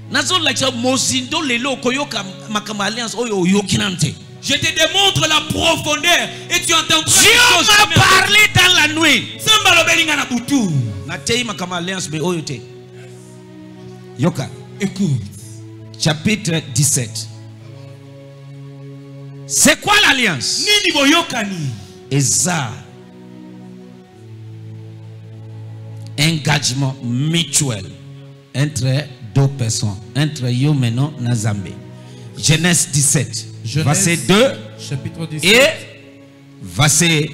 Je te démontre la profondeur et tu entendras. Dieu m'a parlé dans la nuit. Yoka. Écoute. Chapitre 17. C'est quoi l'alliance? Eza. Engagement mutuel entre deux personnes, entre Yomeno et Nazambe. Genèse 17, verset 2 chapitre 17. et verset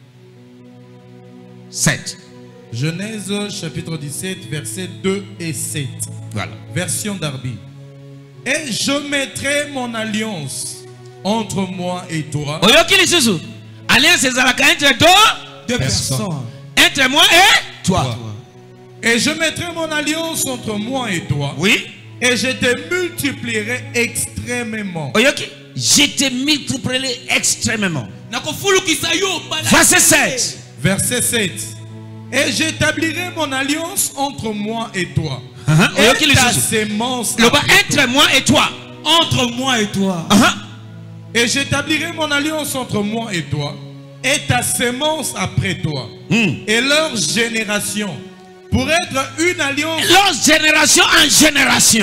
7. Genèse chapitre 17, verset 2 et 7. Voilà. Version Darby. Et je mettrai mon alliance entre moi et toi. Alliance entre deux personnes. Entre moi et toi. Et je mettrai mon alliance entre moi et toi. Oui. Et je te multiplierai extrêmement. Je te multiplierai extrêmement. Verset 7. Verset 7. Et j'établirai mon alliance entre moi et toi. Et ta sémence. Entre moi et toi. Entre moi et toi. Et j'établirai mon alliance entre moi et toi. Et ta sémence après toi. Et leur génération. Pour être une alliance. Leur génération en génération.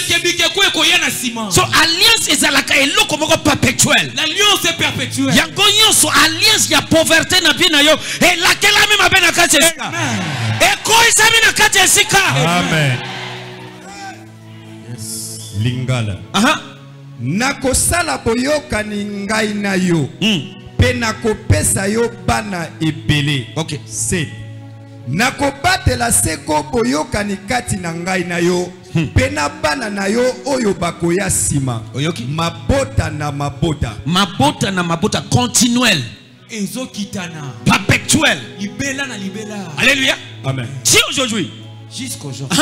So alliance est la perpétuelle. L'alliance est perpétuelle. Yangonyo so alliance ya pauvreté na bina yo. Et laquelle même a bena katesika. Et quoi ça bena katesika. Amen. Yes. Lingala. Nakosala boyokani ngai na yo. Pe nakopesa yo bana ebele. Okay. 7. Nakobatela seko boyokani kati na ngai na yo. Pena bana na yo oyo bakoya sima. Mabota na mabota. Mabota na mabota continuel. Ezokitana. Perpétuel. Libela na libela. Alléluia. Amen. Si aujourd'hui. Jusqu'aujourd'hui.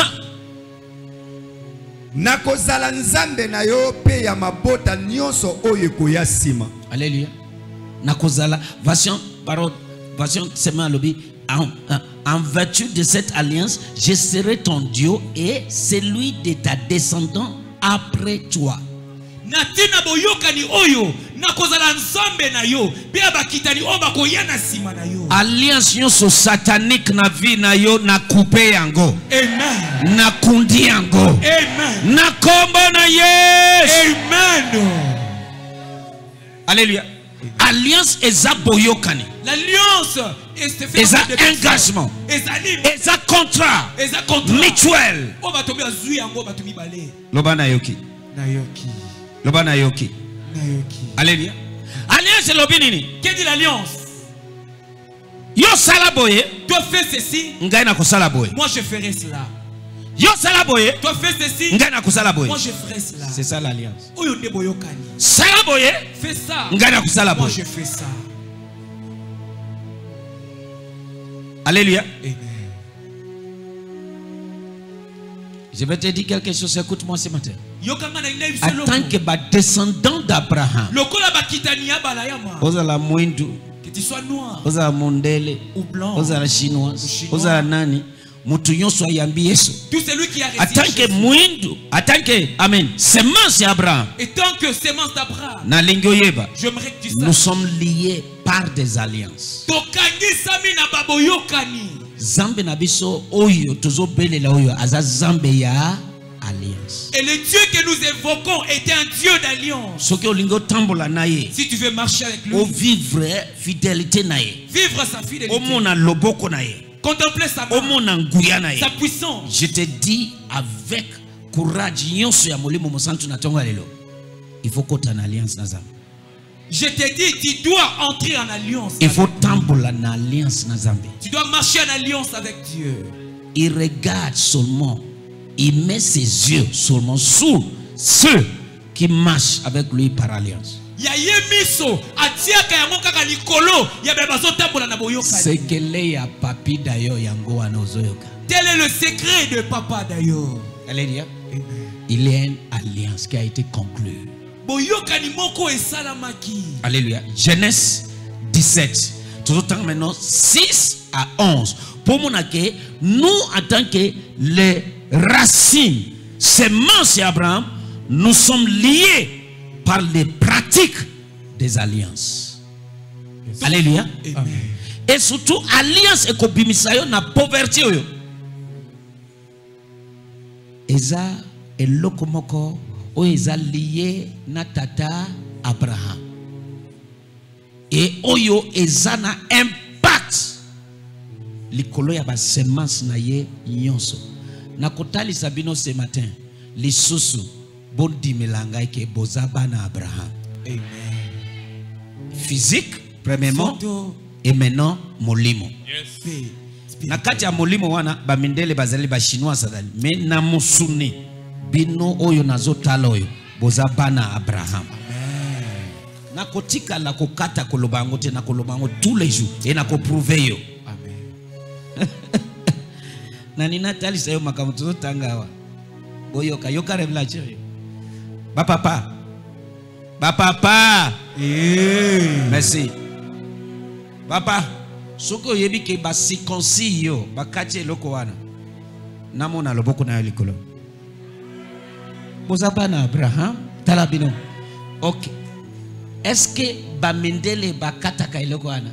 Nakozala nzambe na yo pe ya mabota nyonso oyo koya sima. Alléluia. Nakozala version parole version sema lobi. En vertu de cette alliance, je serai ton Dieu et celui de ta descendant après toi. Natina boyokani oyo nakozala nzambe na yo bia bakitani oba koyana sima na yo. Alliance nyonso satanique na vie na yo na couper yango. Amen. Na kundi yango. Amen. Na kombo na Yesu. Amen. Alléluia. Alliance eza boyokani. L'alliance est un engagement. Est un contrat mutuel. Loba na yoki. Loba na yoki. Alléluia. Alliance lobi nini? Qu'est dit l'alliance? Yo sala boye. Toi fais ceci. Ngai na kosala boye. Moi je ferai cela. Yo sala boye. Toi fais ceci. Ngai na kosala boye. Moi je ferai cela. C'est ça l'alliance. Oyo nde boyokani. Sala boye. Fais ça. Ngai na kosala boye. Moi je fais ça. Alléluia. Amen. Je vais te dire quelque chose, écoute-moi ce matin. En tant que descendant d'Abraham, ozala mwindu, ozala mondele, ozala chinois, ozala nani, mutu nyonso ayambi Yesu. En tant que mwindu, en tant que amen, semence d'Abraham. Et tant que semence d'Abraham, j'aimerais que tu saches, nous sommes liés par des alliances. Zambe na biso oyo tozobelela oyo aza zambe ya alliance. Et le Dieu que nous évoquons était un Dieu d'alliance. Soki olingo tambola na ye. Si tu veux marcher avec lui. O vivre fidélité na ye. Vivre sa fidélité. O mona loboko na ye. Contempler sa main. O mona nguya na ye. Sa puissance. Je te dis avec courage nyonso ya molimo mosantu na tonga lelo. Il faut qu'on en alliance na zambe. Je te dis, tu dois entrer en alliance. Il faut tambola en alliance na zambe. Tu dois marcher en alliance avec Dieu. Il regarde seulement, il met ses yeux seulement sur ceux qui marchent avec lui par alliance. C'est que les papi d'ailleurs yango anozoyoka. Tel est le secret de papa d'ailleurs. Alléluia. Il y a une alliance qui a été conclue. Alléluia. Genèse 17. Tout autant maintenant 6 à 11. Pour mon accueil, nous en tant que les racines sémence d'Abraham, nous sommes liés par les pratiques des alliances. Alléluia. Et surtout, alliance et kobimisayo na pauvreté. Eza elokomoko o eza lié na tata Abraham. Et oyo eza na impact likolo ya ba semence na ye nyonso. Na kotali sabino ce matin, lisusu bondi melanga ke bozaba na Abraham. Amen. Physique premièrement et maintenant molimo. Yes. Na kati ya molimo wana ba mindele bazali ba chinois sadali mais na musuni bino oyo nazotala oyo bozaba na Abraham. Amen. Na kotika la kokata kolobango te na kolobango tous les jours et na ko prouver yo. Amen. Na nina tali sayo makamuto tanga wa boyoka yoka revelation yo. Ba papa merci papa soko yebi ke ba circoncis yo ba kati eloko wana namona loboko na likolo bozaba na Abraham talabino. Ok, est-ce que ba mindele ba kataka eloko wana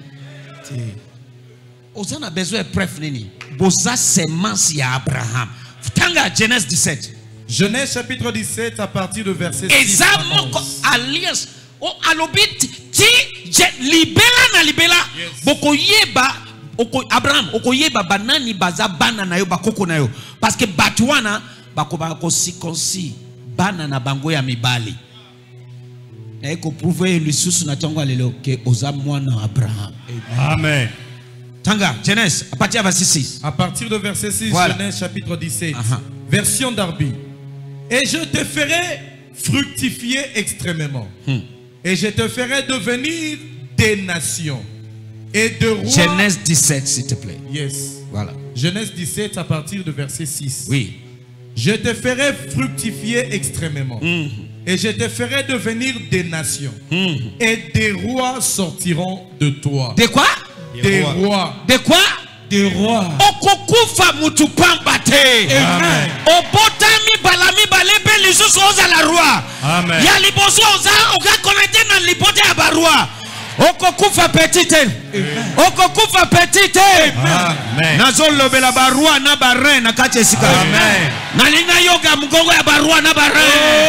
ozana besoin de preuve nini boza semence ya Abraham tanga Genèse 17. Genèse chapitre 17 à partir de verset 6 à 11. Alliance o alobit ti libela na libela boko yeba Abraham okoyeba banani baza bana na yo bakoko na yo parce que batwana bako bako circoncis bana na bango ya mibali na eko prouver lisusu na tongo lelo ke oza mwana Abraham. Amen. Tanga Genèse à partir de verset 6. À partir de verset 6, voilà. Genèse chapitre 17. Version Darby. Et je te ferai fructifier extrêmement. Et je te ferai devenir des nations. Et de rois. Genèse 17, s'il te plaît. Yes. Voilà. Genèse 17 à partir de verset 6. Oui. Je te ferai fructifier extrêmement. Et je te ferai devenir des nations. Et des rois sortiront de toi. De quoi? Des rois. De quoi? Des rois. Okukufa mutupambate. Amen. Obotami balami balebe lisusu oza la roi. Amen. Ya liboso oza oga connecté na libote ya baroi. Okukufa petite. Okukufa petite. Amen. Nazolobela baroi na barre na kati esika. Amen. Na lina yoga mgongo ya baroi na barre.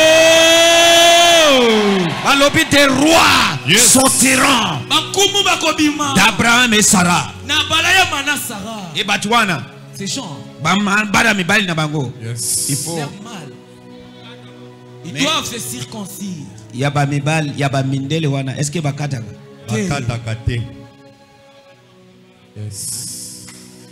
Balobi des rois sortiront d'Abraham et Sarah. Et Batouana. C'est genre. Yes. Il faut. Ils doivent se circoncire. Yaba mibal, yaba mindele wana. Est-ce que bakata? Bakata kate. Yes.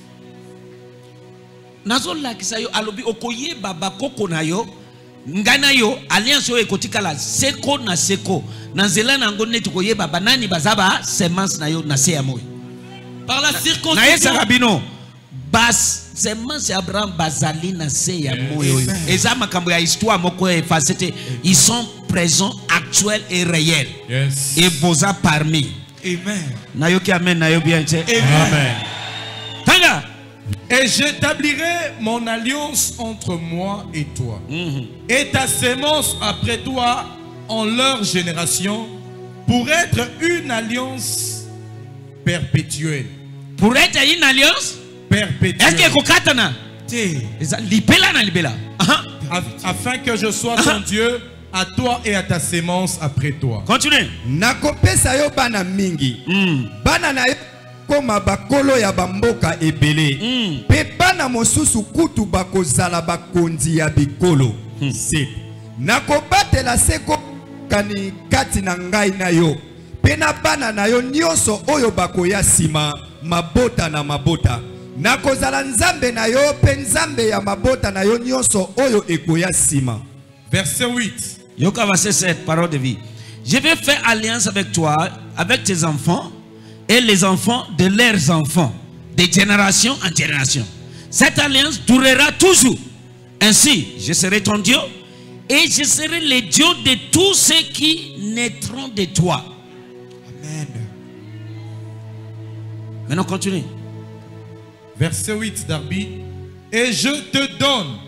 Nazola kisayo alobi okoye baba koko na yo. Ngana yo alliance yo ekotika la seko na seko na nzela na ngone tukoye baba nani bazaba semence na yo na se ya moyo par la circoncision na yesa rabino bas semence ya Abraham bazali na se ya moyo eza makambo ya histoire moko efacete ils sont présents actuels et réels. Yes. Et boza parmi. Amen. Na yo ki amen na yo bien che. Amen. Tanga. Et j'établirai mon alliance entre moi et toi, et ta sémence après toi en leur génération, pour être une alliance perpétuelle. Pour être une alliance perpétuelle. Est-ce que kokatana? Libela na libela. Afin que je sois ton Dieu à toi et à ta sémence après toi. Continue. Nakopesa yo bana mingi. Bana na yo koma bakolo ya bamboka ebele. Pe bana mosusu kutu bakozala bakonzi ya bikolo. Nakobatela seko kani kati na ngai na yo. Pe na bana na yo nyonso oyo bakoya sima mabota na mabota. Nakozala nzambe na yo pe nzambe ya mabota na yo nyonso oyo ekoya sima. Verset 8. Yoka verset 7, parole de vie. Je vais faire alliance avec toi, avec tes enfants et les enfants de leurs enfants, de génération en génération. Cette alliance durera toujours. Ainsi, je serai ton Dieu et je serai le Dieu de tous ceux qui naîtront de toi. Amen. Maintenant, continue. Verset 8 d'Arbi. Et je te donne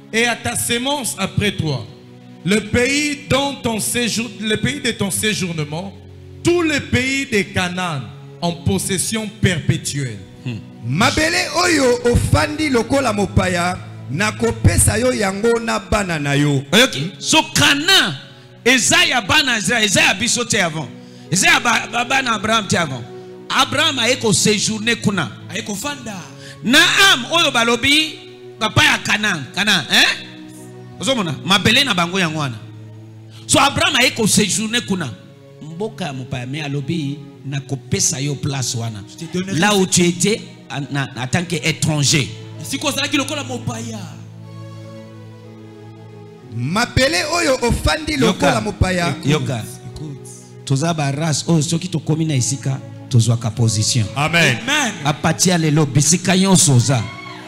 et à ta sémence après toi, le pays de ton séjournement, tous les pays de Canaan en possession perpétuelle. Mabele oyo ofandi lokola mopaya nakopesa yo yango na bana na yo. Okay. So Canaan Ezaya bana Israël, Ezaya biso te avant. Ezaya bana Abraham te avant. Abraham a eko séjourné kuna. A eko fanda. Naam oyo balobi papa ya Canaan, Ozomona mabele na bango yangwana. So Abraham a eko séjourné kuna. Mboka ya mopaya me alobi na kopesa yo place wana. Là où tu étais en tant qu'étranger. Si kozalaki lokola mopaya. Mapele oyo ofandi lokola mopaya. Yoka. Toza ba race oyo soki to komi na isika tozwa ka position. Amen. Amen. Apatia lelo bisika nyonso za.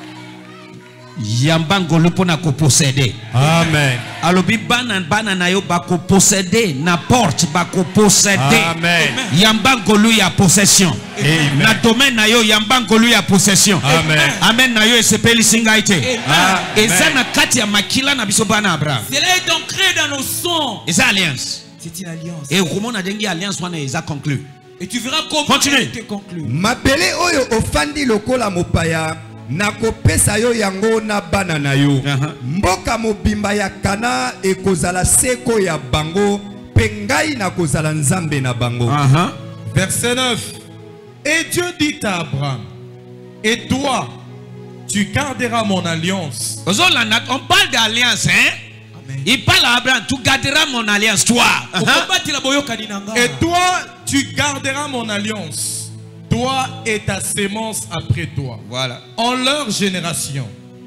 Yamba ngolu pona ko posséder. Amen. Alobi bana na yo ba ko posséder na porte ba ko posséder. Amen. Yamba ngolu ya possession. Amen. Na domaine na yo yamba ngolu ya possession. Amen. Amen na yo esepeli singaite. Amen. Eza na kati ya makila na biso bana Abraham. Cela est ancré dans nos sangs. Eza alliance. C'est une alliance. Et comment on a dengi alliance wana eza conclu. Et tu verras comment Continue. elle était conclue. Mapele oyo ofandi lokola mopaya nakopesa yo yango na bana na yo. Mboka mobimba ya Kana ekozala seko ya bango pengai nakozala nzambe na bango. Verset 9. Et Dieu dit à Abraham, et toi, tu garderas mon alliance. On parle d'alliance, hein? Amen. Il parle à Abraham, tu garderas mon alliance, toi. Et toi, tu garderas mon alliance. Toi et ta sémence après toi. Voilà. En leur génération.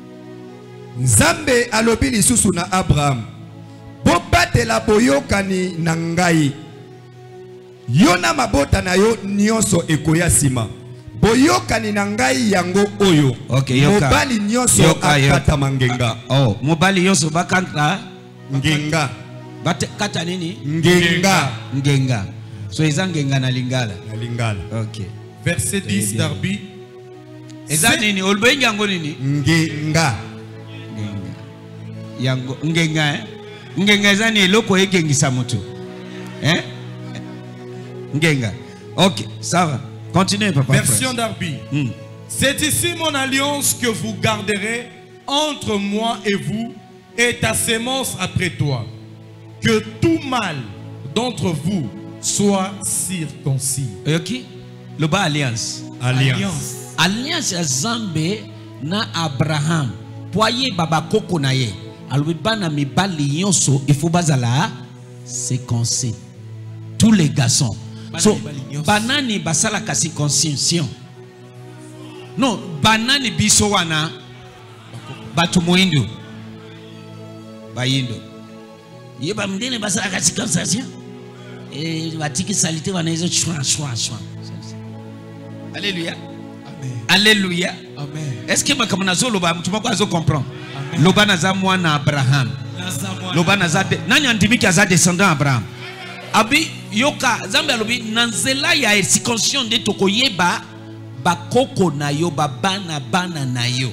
Nzambe alobi lisusu na Abraham. Bobatela boyokani na ngai. Yo na mabota na yo nyonso ekoya sima. Boyokani na ngai yango oyo. Okay, yoka. Mobali nyonso akata mangenga. Oh, mobali nyonso bakanta ngenga. Bate kata nini? Ngenga. Ngenga. So eza ngenga na lingala. Na lingala. Okay. Verset 10 d'Arbi. Eza nini? Olbengi yango nini? Ngenga. Ngenga. Yango ngenga eh? Ngenga eza ni eloko ekengisa mutu. Eh? Ngenga. Ok, ça va. Continuez, papa. Version d'Arbi. C'est ici mon alliance que vous garderez entre moi et vous et ta sémence après toi. Que tout mâle d'entre vous soit circoncis. Ok? Le bas alliance. Alliance. Alliance ya Zambe na Abraham. Poye baba koko na ye. Alubiba na mibali yonso il faut bazala circoncis. Tous les garçons. So, banani basala ka circoncision. Non, banani biso wana batu moindo. Bayindo. Yeba mdene basala ka circoncision. Batiki salite wana izo chwa. Alléluia. Amen. Alléluia. Amen. Est-ce que ma kamanazo loba mtumako azo comprendre? Loba naza mwana Abraham. Loba naza nani andimiki aza descendant Abraham. Abi yoka Zambe alobi nanzela ya circoncision de tokoyeba bakoko na yo bana na yo.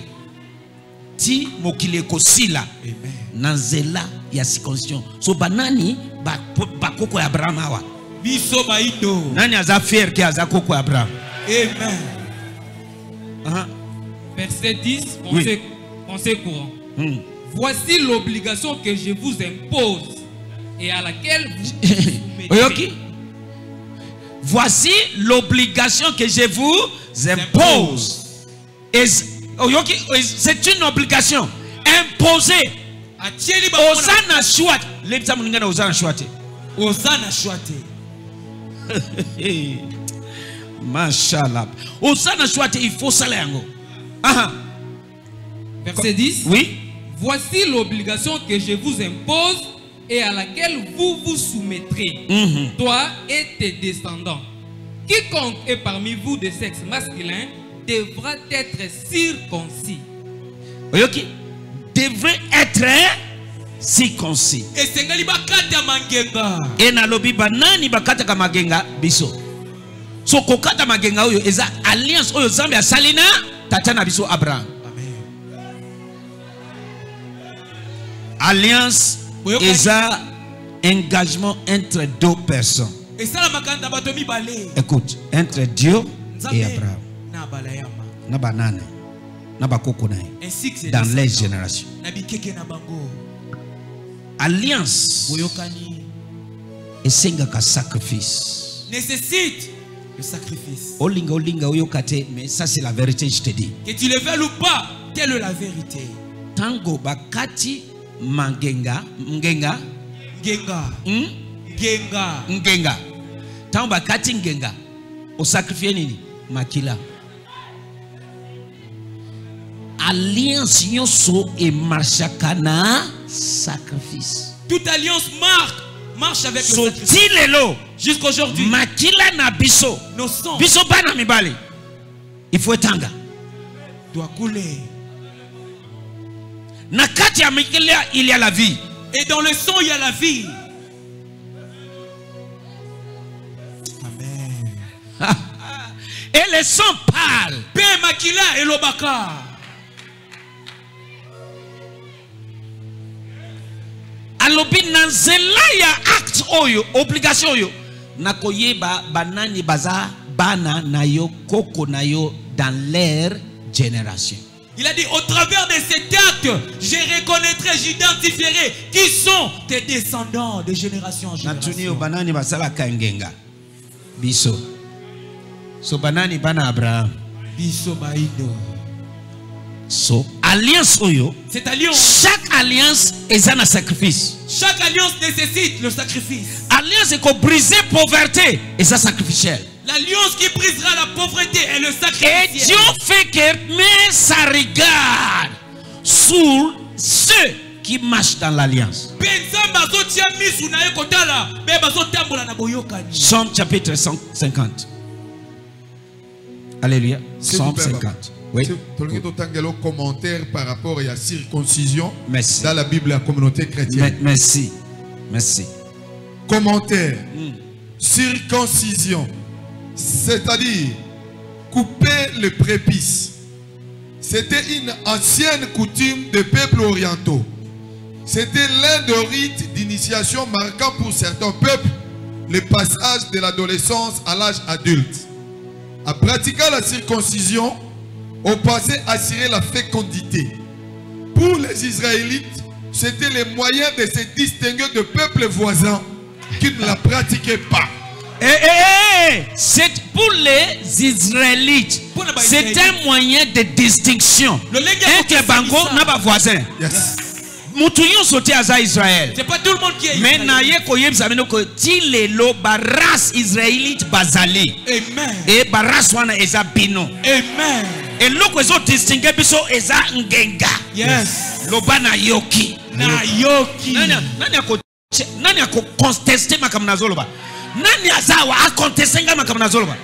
Ti mokile kosila. Amen. Nanzela ya circoncision. So banani bakoko ya Abraham awa. Biso baido. Nani aza fier ki aza koko ya Abraham. Amen. Verset 10, pensée courant. Voici l'obligation que je vous impose et à laquelle vous soumettez. Voici l'obligation que je vous impose. C'est une obligation imposée. Osana chouat. Osana chouate. Osana chouate. Mashallah. Osana chouate, il faut ça yango. Verset 10. Oui. Voici l'obligation que je vous impose et à laquelle vous vous soumettrez, toi et tes descendants. Quiconque est parmi vous de sexe masculin devra être circoncis. Ok. Devrait être circoncis. Et sengali bakata mangenga. Et na lobi banani bakata ka magenga biso. So kokata magenga oyo eza alliance oyo Zambe asalina tata na biso Abraham. Alliance est un engagement entre deux personnes. Et ça la makanda bato mibale. Écoute, entre Dieu et Abraham. Na balayama. Na banane. Na bakoko nae. Ainsi que c'est dans les générations. Na bikeke na bango. Alliance. Boyokani. Et sengaka sacrifice. Nécessite le sacrifice. Olinga olinga oyokate, mais ça c'est la vérité, je te dis. Que tu le veuilles ou pas, telle est la vérité. Tango bakati mangenga ngenga Ngenga. Ngenga. ngenga. Tango bakati ngenga. O sacrifier nini? Makila. Alliance yoso et marchakana sacrifice. Toute alliance marche avec le sacrifice. Sotilelo Jusqu'aujourd'hui. makila na biso. Nos sangs Biso bana mibali. Il faut etanga. doit couler. Na kati ya makila il y a la vie. Et dans le sang, il y a la vie. Amen. Et le sang parle. Pe makila et lobaka. Alobi nanzela ya acte oyo, obligation oyo. Nakoyeba banani baza bana na yo koko na yo dans leur génération. Il a dit, au travers de cet acte, je reconnaîtrai, j'identifierai qui sont tes descendants de génération en Natuni yo génération. banani basala kangenga. Biso. So banani bana Abraham. Biso baido. So alliance oyo. Cette alliance, Chaque alliance est un sacrifice. chaque alliance nécessite le sacrifice. Alliance est qu'on briser pauvreté et ça sacrificiel. L'alliance qui brisera la pauvreté et le Et sacrifice. Dieu fait que mais ça regarde sur ceux qui marchent dans l'alliance. Somme chapitre 150. Alléluia. Somme 50. Oui. Commentaire par rapport à la circoncision Merci. dans la Bible, la communauté chrétienne. Merci. Merci. Commentaire. Circoncision, c'est-à-dire couper le prépuce. C'était une ancienne coutume des peuples orientaux. C'était l'un des rites d'initiation marquant pour certains peuples le passage de l'adolescence à l'âge adulte. En pratiquant la circoncision, on pensait assurer la fécondité. Pour les Israélites, c'était le moyen de se distinguer de peuples voisins qui ne la pratiquaient pas. C'est pour les Israélites. C'est un moyen de distinction. Un bango n'a pas voisin. Yes. Moutounion sauté à Israël. C'est pas tout le monde qui est Mais israélien. naye koyeb sabino ko tilelo baras israélite bazali. Amen. Et baras wana eza bino. Amen. Et loko ezo distingue biso eza ngenga. Yes. Loba na yoki. Na yoki. Nani ako contester makamna zoloba. Nani azawa a contester nga makamna zoloba.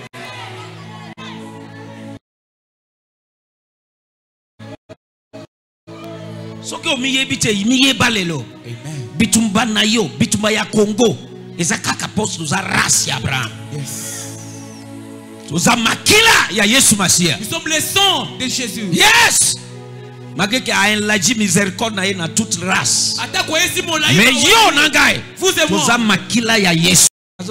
Soki omiye bite imiye balelo. Amen. Bitumba na yo, bitumba ya Congo. Eza kaka poste za race ya Abraham. Yes. Uza makila ya Yesu Masia. Nous sommes les sangs de Jésus. Yes. Malgré a enlargi miséricorde na ye na toute race. Attaque kwa Yesu mon laïc. Mais yo nangai. Vous et moi. Uza makila ya Yesu.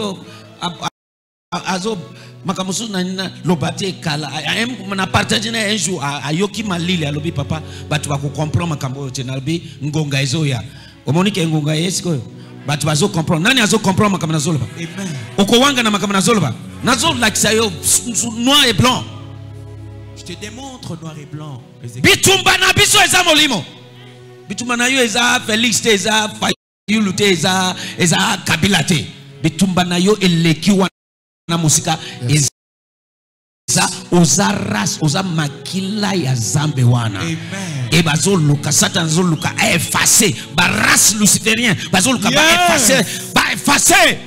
Azo makamusu na lobate kala. Na partage na un jour a yoki malili alobi papa batu ba ko comprendre makambo yo tenabi ngonga ezo ya. Omonike ngonga Yesu ko. Batu bazo comprendre. Nani azo comprendre makambo na zoloba? Amen. Okowanga na makambo na zoloba. Nazo lakisa yo noir et blanc. Je te démontre noir et blanc. Bitumba na biso eza molimo. Bitumba na yo eza Félix te eza Fayulu te eza Kabila te. Bitumba na yo eleki wana musika eza oza ras oza makila ya zambe wana. Amen. Et bazo luka satan zo luka effacer ba race luciférien bazo luka ba effacer.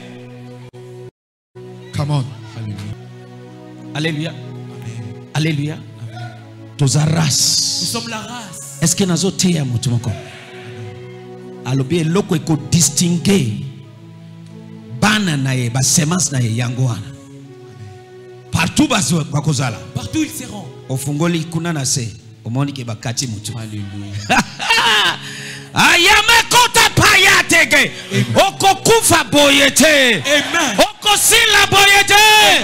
Come on. Alléluia. Alléluia. Toza Nous race. sommes la race. Est-ce que nazo teya mutu moko? Alobi eloko eko distinguer bana na ye ba semence na ye yango wana. Partout bazo bakozala. Partout ils seront. Ofungoli kuna na se omoni ke bakati mutu. Alléluia. Ayameko ya teke. Okokufa boyete. Amen. Okosila boyete.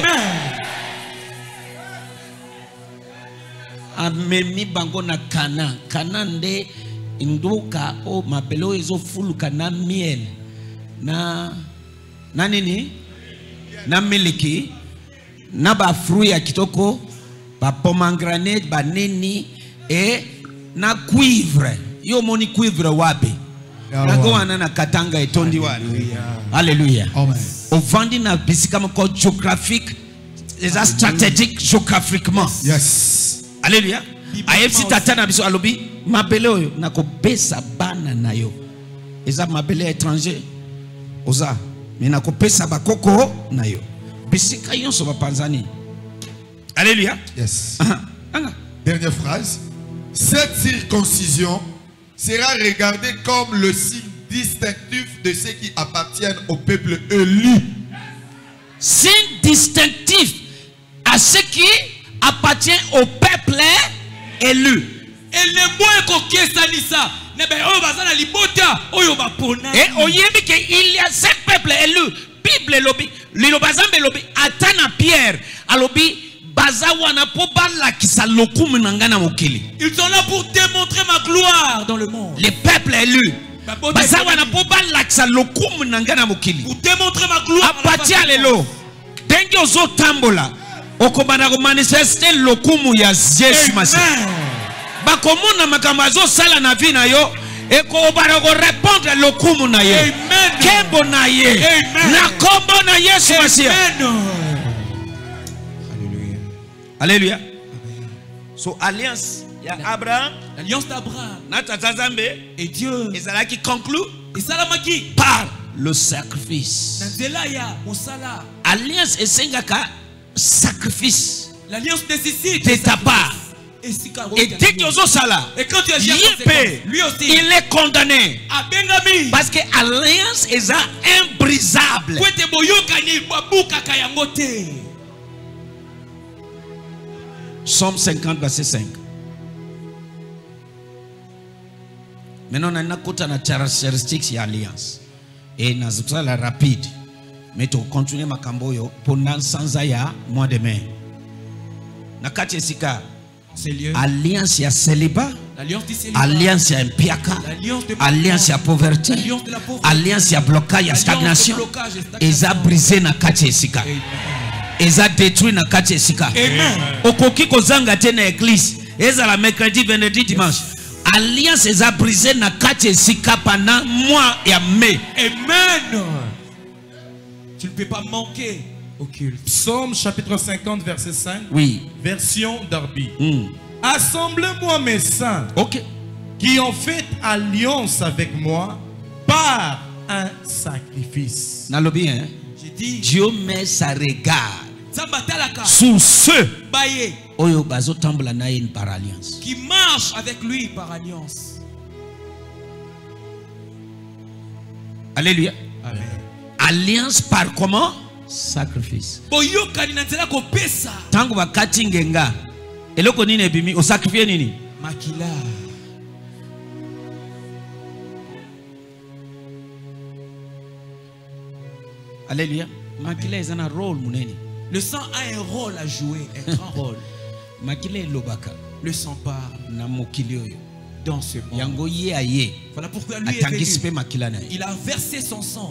Amemi bango na Kana. Kana nde ndoka o mabelo ezo fuluka na miel. Na nini? Na miliki. Na ba fruit ya kitoko. Ba pomegranate, ba nini. Et na cuivre. Yo moni cuivre wapi. Nago wana na katanga etondi wapi. Alléluia. Au vandi na bisika moko géographique. Les stratégiques géographiquement. Yes. Alléluia. AFC tatana biso alobi mabele oyo nakopesa bana na yo. Eza mabele étranger. Oza mais nakopesa bakoko na yo. Bisika yonso bapanzani. Alléluia. Yes. Dernière phrase. Cette circoncision sera regardée comme le signe distinctif de ceux qui appartiennent au peuple élu. Signe distinctif à ceux qui appartiennent au peuple élu. Et le moins coquet ça. Et au yébi que il y a 5 peuples élus. Bible lobi, lilobazambe lobi, atana Pierre, alobi. Ils sont là pour démontrer ma gloire dans le monde. Les peuples élus. Pour démontrer ma gloire. Alléluia. So alliance il y a Abraham, l'alliance d'Abraham et Dieu qui conclut par le sacrifice. Alliance et sengaka sacrifice. L'alliance nécessite de ta part. Et dès que lui aussi il est condamné parce que alliance est imbrisable. Somme 50 verset 5. Maintenant on a une caractéristique de l'alliance et nous avons la rapide mais tu continues ma camboyo pendant 100 ans mois de mai. Nakati sika alliance ya célibat, alliance ya impiaka, alliance ya pauvreté, alliance ya blocage ya stagnation et ça brisé nakati sika. Eza détruit na kati esika. Okoki kozanga te na église. Eza la mercredi, vendredi, dimanche. Alliance eza brisé na kati esika pendant mois ya mai. Amen. Tu ne peux pas manquer au culte. Psaume chapitre 50 verset 5. Oui. Version Darby. Assemblez-moi mes saints. OK. Qui ont fait alliance avec moi par un sacrifice. Nalobi hein. J'ai dit Dieu met sa regard sur ceux oyo bazo tambola na ye par alliance. Qui marche avec lui par alliance. Alléluia. Amen. Alliance par comment? Sacrifice. Tango bakati ngenga eloko nini ebimi o sacrifier nini? Makila. Alléluia. Makila est un rôle munene. Le sang a un rôle à jouer, un grand rôle. Makila lobaka. Le sang parle na mokili oyo. Dans ce monde. Yango ye aye. Voilà pourquoi lui est venu. Il a versé son sang.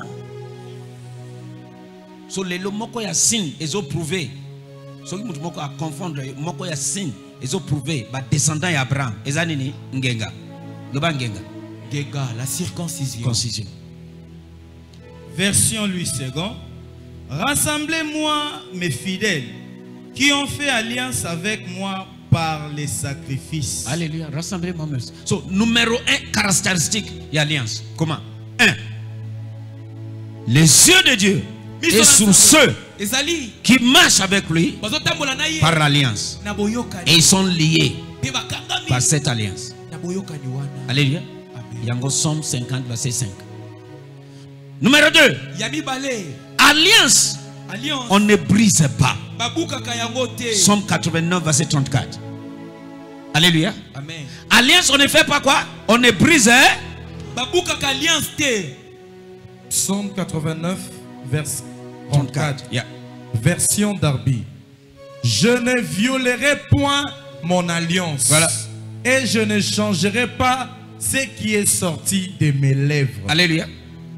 So lelo moko ya signe ezo prouver. So ki mutu moko a confondre moko ya signe ezo prouver ba descendant ya Abraham. Eza nini? Ngenga. Loba ngenga. Ngenga, la circoncision. Concision. Version Louis II. Rassemblez-moi mes fidèles qui ont fait alliance avec moi par les sacrifices. Alléluia. Rassemblez-moi. So, numéro 1 caractéristique de l'alliance. Comment? 1. Les yeux de Dieu et sur ceux qui marchent avec lui par l'alliance. Et ils sont liés par cette alliance. Alléluia. Yango Somme 50 verset 5. Numéro 2. Alliance. On ne brise pas. Somme 89 verset 34. Alléluia. Amen. Alliance, on ne fait pas quoi? On ne brise babukaka alliance te. Psaume 89, verset 34. Yeah. Version Darby. Je ne violerai point mon alliance. Voilà. Et je ne changerai pas ce qui est sorti de mes lèvres. Alléluia.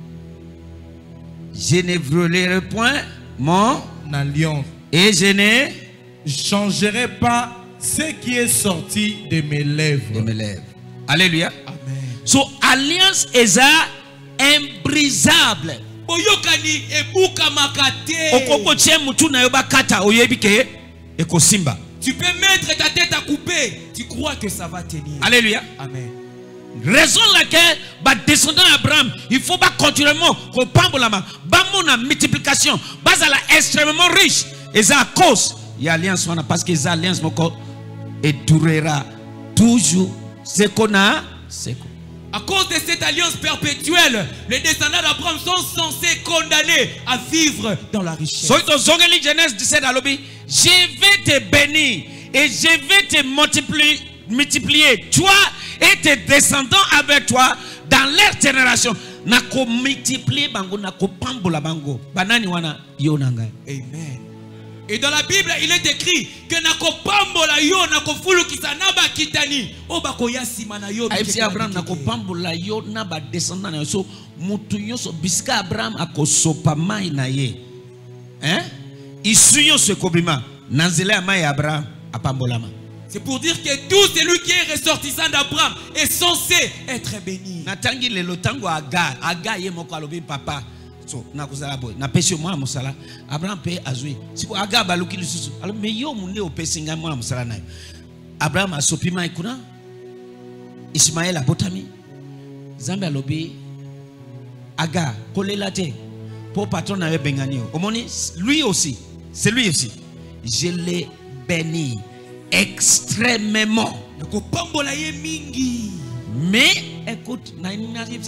Je ne violerai point mon Alliance. et je ne Changerai pas ce qui est sorti de mes lèvres. de mes lèvres. Alléluia. Amen. So alliance est imbrisable. Boyokani ebuka makate. Okoko tie mutu na yo bakata oyebi ke ekosimba. Tu peux mettre ta tête à couper. Tu crois que ça va tenir. Alléluia. Amen. Raison laquelle ba descendant Abraham, il faut pas continuellement ko pambolama, ba mona multiplication, bazala extrêmement riche. Et ça à cause il y a alliance parce que les alliances moko et durera toujours ce qu'on a, c'est quoi. À cause de cette alliance perpétuelle, les descendants d'Abraham sont censés condamnés à vivre dans la richesse. So dans Genèse 17 à l'obé, je vais te bénir et je vais te multiplier toi et tes descendants avec toi dans leur génération. Nako multiplier bango, nako pambola bango. Banani wana yo nangai. Amen. Et dans la Bible, il est écrit que nako pambola yo nako fulu kisanaba kitani obako yasima na yo. Aïe Abraham nako pambola yo na ba descendant na yo. So mutu nyonso biska Abraham akosopa mai na ye. Hein? Isuyo se kobima nanzele ya mai Abraham apambolama. C'est pour dire que tout celui qui est ressortissant d'Abraham est censé être béni. Natangi le lotango aga ye moko alobi papa. So nakuzala boy na pesi mwa musala Abraham pe azui siko aga baluki lisusu alo me yo munde opesinga mwa musala nayo Abraham asopi mai kuna Ismaël abotami Zambe alobi aga kolela te po patron na bengani omoni lui aussi c'est lui aussi je l'ai béni extrêmement Nako pambola ye mingi. mais écoute mais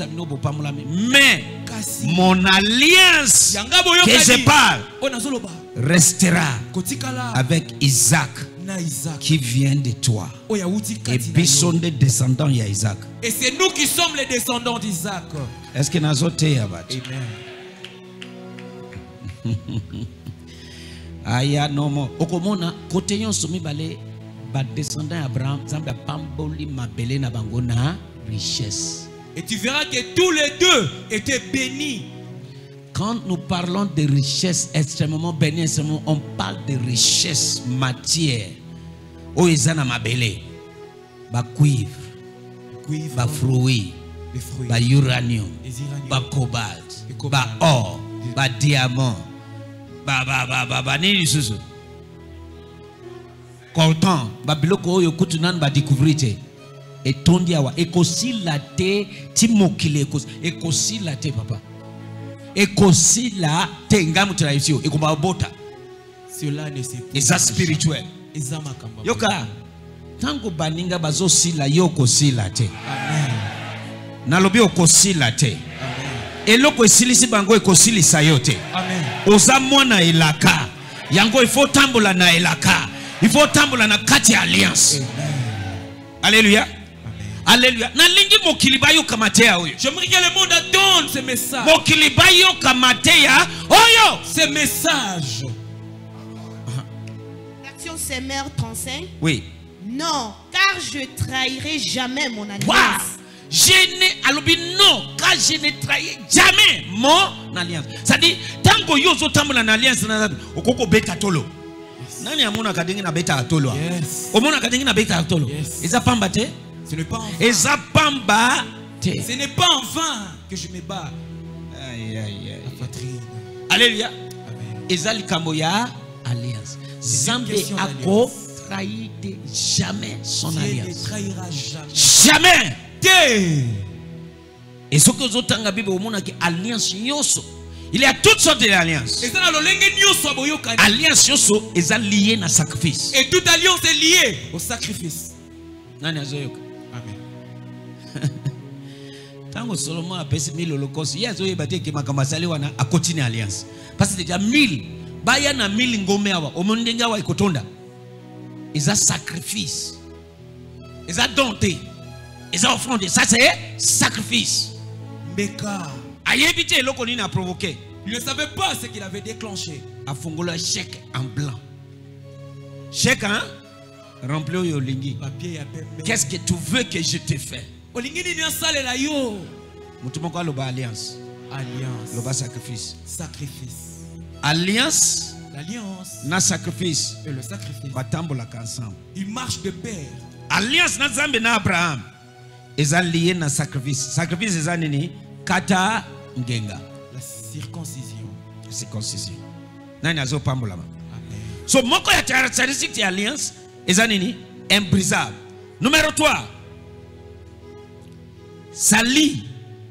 mon alliance que je parle restera avec Isaac qui vient de toi et puis sont des descendants de Isaac. Et c'est nous qui sommes les descendants d'Isaac. Est-ce que nous avons été Amen. Aya nomo okomona côté yon somi balé ba descendant Abraham zamba pamboli mabele na bango na richesse. Et tu verras que tous les deux étaient bénis. Quand nous parlons de richesse extrêmement bénie, on parle de richesse matière. O ezana mabele ba cuivre, ba fruits, ba uranium, ba cobalt, ba or, ba diamant, ba nini susu. Coltan, ba biloko oyo kutunan ba découvrir et tondi awa ekosila te timokile ekosila te papa ekosila te ngamu tradition ekomba bota cela ne c'est et ça spirituel yoka tango baninga bazosila yoko sila te amen nalobi okosila te eloko esilisi bango ekosilisa yo te amen oza mwana elaka yango il faut tambola na elaka il faut tambola na kati alliance amen. Alléluia. Alléluia. J'aimerais que le monde attende ce message. Ce message. Action Semeur 35. Oui. Non, car je trahirai jamais mon alliance. Wow. Non, car je ne trahirai jamais mon alliance. Ça dit, tant que yo zotambo na alliance na okoko beta tolo. Nani amuna kadingi na beta tolo. Yes. Omuna kadingi na beta tolo. Yes. Eza pambate. Ce n'est pas en vain. Ce n'est pas en vain que je me bats. Aïe, aïe, aïe. La poitrine. Alléluia. Amen. Ezali kamboya alliance. Zambe ako trahi jamais son Dieu alliance. ne trahira jamais. Jamais. Dieu. Et ce que vous avez la Bible, alliance yoso. Il y a toutes sortes d'alliances. Alliance yoso est liée à sacrifice. Et toute alliance est liée au sacrifice. Amen. Tango Solomon a payé 1000 holocaustes. Il y a des gens qui a continué l'alliance. Parce que déjà 1000. Baya na 1000 ngome awa. Omondenga wa ikotonda. Ils ont sacrifice. Ils ont donté. Ils ont offrandé. Ça c'est sacrifice. Rebecca. ayebite eloko nini a provoqué. Il ne savait pas ce qu'il avait déclenché. A fongola chèque en blanc. Chèque hein? Rempli au lingi. Papier ya pembe. Qu'est-ce que tu veux que je te fasse? Olingi ni sale la yo. Mutumoko loba alliance. Alliance. Loba sacrifice. Sacrifice. Alliance. L'alliance. Na sacrifice. Et le sacrifice. Batambola ensemble. Il marche de pair. Alliance na Zambe na Abraham. Eza lié na sacrifice. Sacrifice eza nini? Kata ngenga. La circoncision. Circoncision. Nani azo pambola ma. Amen. So moko ya caractéristique de alliance eza nini? Imbrisable. Numéro 3. Sali.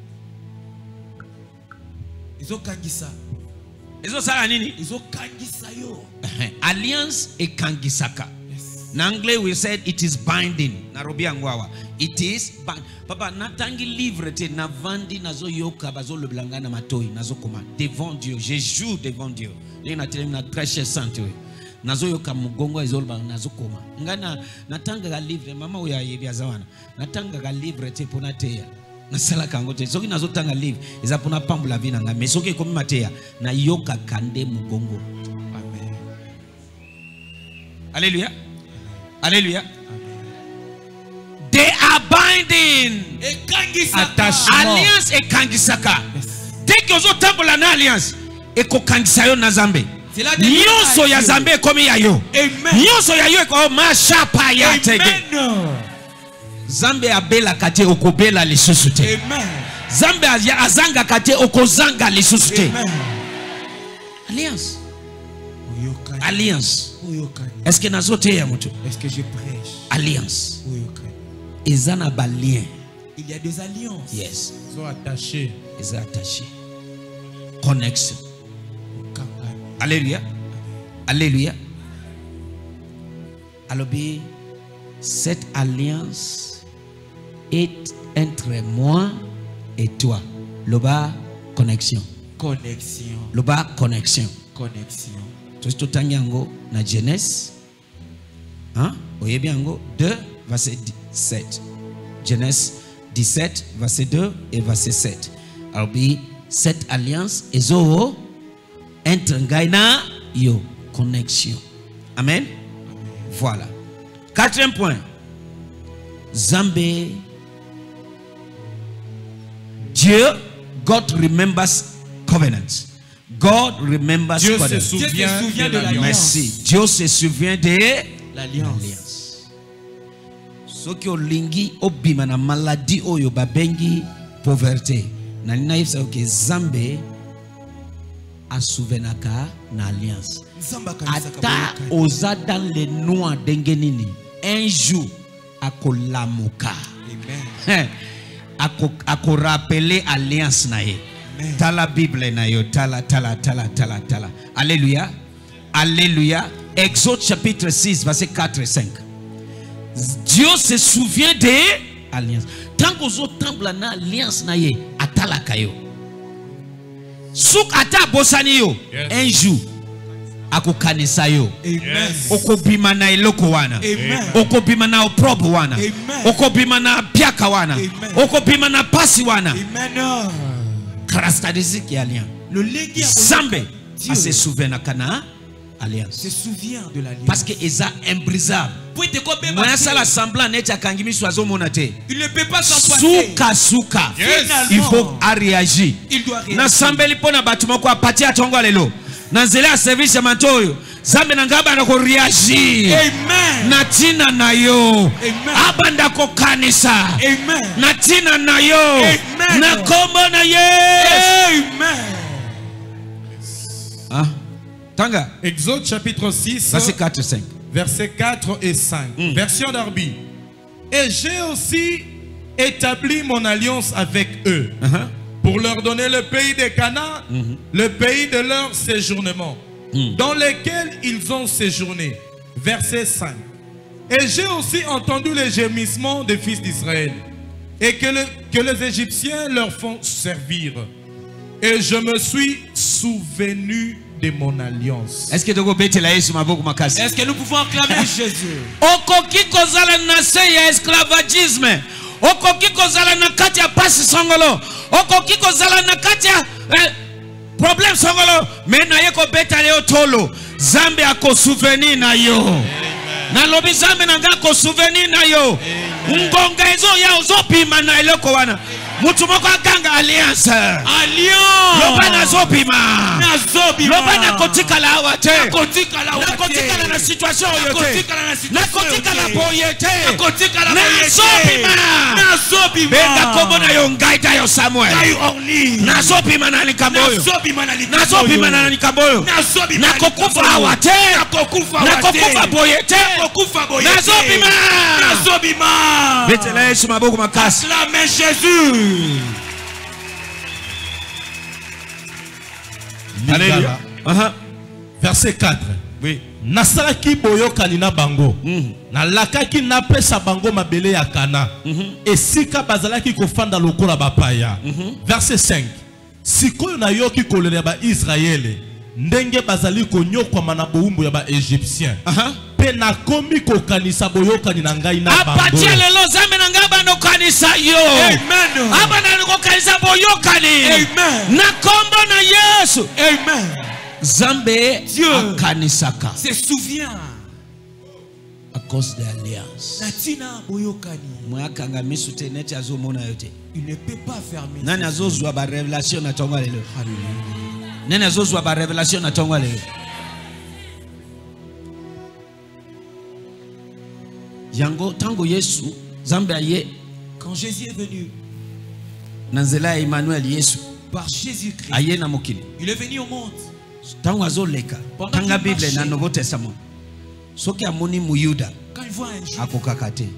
Izo kangisa. Izo sala nini? Izo kangisa yo. Alliance et kangisaka. Yes. In anglais we said it is binding. Narobi angwawa. It is bind. Papa natangi livre te na vandi nazo yoka bazo le blanga na matoi nazo koma devant Dieu. Je joue devant Dieu. Ni na tele na très cher santé. Nazo yoka mugongo ezolba nazo koma. Ngana natanga ga livre mama uya yebi azawana. Natanga ga livre te pona teya. Nasala kango te soki nazo tanga livre eza pona pambula vina nga mais soki komi mateya na yoka kande mugongo. Amen. Alléluia. Alléluia. They are binding. Et kangisaka. Attachement. Alliance et kangisaka. Dès que vous tambola na alliance et ko kangisayo na Zambe. C'est la Nyonso ya Zambe komi ya yo. Amen. Nyonso ya yo ko mashapa ya tege. Amen. Zambe abela kate okobela lisusu te. Amen. Zambe azanga kate okozanga lisusu te. Amen. Alliance. Oyokani. Alliance. Oyokani. Est-ce que nazote ya mutu? Est-ce que je prêche? Alliance. Oyokani. Ezana ba lien. Il y a des alliances. Yes. Ils sont attachés. Ils sont attachés. Connexion. Okangani. Alléluia. Alléluia. Alors, cette alliance est entre moi et toi. Loba connexion. Connexion. Loba connexion. Connexion. Tout tangiango na Genèse. Hein? Oyebiango 2 verset 7. Genèse 17 verset 2 et verset 7. Alors cette alliance est entre ngaina yo connexion. Amen. Voilà. Quatrième point. Zambe. Dieu, God remembers covenants. God remembers Dieu se covenants. souvient de l'alliance. Merci. Dieu se souvient de L'alliance. Soki olingi obima na maladie oyo babengi pauvreté. Na ninaifsa oke Zambe asouvenaka na alliance. Ata oza dans les noix dengenini. Un jour akolamuka. Amen. Ako rappeler alliance na ye. Tala Bible na yo. Tala. Alléluia. Alléluia. Exode chapitre 6 verset 4 et 5. Dieu se souvient de alliance. Tant que vous tremblez na alliance na ye atala kayo. Souk ata bosani yo. Un jour akokanisa yo. Amen. Okobima na eloko wana. Amen. Okobima na oprobo wana. Amen. Okobima na biaka wana. Amen. Okobima na pasi wana. Amen. Caractéristique ya alliance. Le légué Zambe Dieu a se souvient na kana alliance. se souvient de l'alliance. Parce que eza imbrisable. Moi ça la semblant net akangimi soazo monate. Il ne peut pas s'en passer. Suka. Finalement, Il faut réagir. il doit réagir. Na sambeli pona batuma kwa patia tongo lelo. Na nzela service ya mantoyo. Zambe na ngaba na ko réagir. Amen. Na tina na yo. Amen. Abanda ko kanisa. Amen. Na tina na yo. Amen. Na kombo na Yesu. Amen. Ah. Tanga. Exode chapitre 6, Verset 4 et 5. versets 4 et 5. Version d'Arbi. Et j'ai aussi établi mon alliance avec eux pour leur donner le pays des Canaan, le pays de leur séjournement, dans lequel ils ont séjourné. Verset 5. Et j'ai aussi entendu les gémissements des fils d'Israël et que les Égyptiens leur font servir. Et je me suis souvenu de mon alliance. Est-ce que tu peux la Yesu maboko makasi? Est-ce que nous pouvons acclamer Jésus? Okoki kozala na se ya esclavagisme. okoki kozala na kati ya pasi songolo, okoki kozala na kati ya problème songolo, mais na ye ko beta leo tolo, Zambe ako souvenir na yo. Na lobi Zambe nanga ko souvenir na yo. Ngonga ezo ya ozopima na eloko wana. Mutu moko akanga alliance. Alliance. Loba na zopima. Na zopima. Loba na kotika la awate. Na kotika la awate. Na kotika la situation yote. Na kotika la situation. Na kotika la boyete. Na kotika la boyete. Na zopima. Na zopima. Beka komo na yo ngaita yo Samuel. Na yo orni. Na zopima na likamboyo. Na zopima na likamboyo. Na zopima na likamboyo. Na zopima na kokufa awate. Na kokufa awate. Na kokufa boyete. Na kokufa boyete. Na zopima. Na zopima. Betela Yesu maboko makasi. Acclamez Jésus. Alléluia. Verset 4. Oui. Nasalaki boyokani na bango. Nalakaki na pesa bango mabele ya kana. Esika bazalaki kofanda lokola bapaya. Verset 5. Sikoyo na yoki kolele ba Israele. Ndenge bazali konyokwa na boumbu ya ba Égyptien. Pe nakomi kokanisa boyokani na ngai na bango. Apatia lelo Zambe na ngai bano kanisa yo. Amen. Abana kokanisa boyokani. Amen. Na kombo na Yesu. Amen. Zambe Dieu akanisaka. se souvient à cause de l'alliance. Natina boyokani. Mwakanga misute neti azomona yote. Il ne peut pas fermer. Nani azozwa ba révélation na tonga lelo. Nani azozwa ba révélation na tonga lelo. Yango tango Yesu Zambe aye. Quand Jésus est venu Nanzela Emmanuel Yesu par Jésus-Christ, aye na mokili. il est venu au monde. Tango azoleka. Tanga Bible na Nouveau Testament. Soki amoni muyuda. Quand il voit un juif, Akokakate.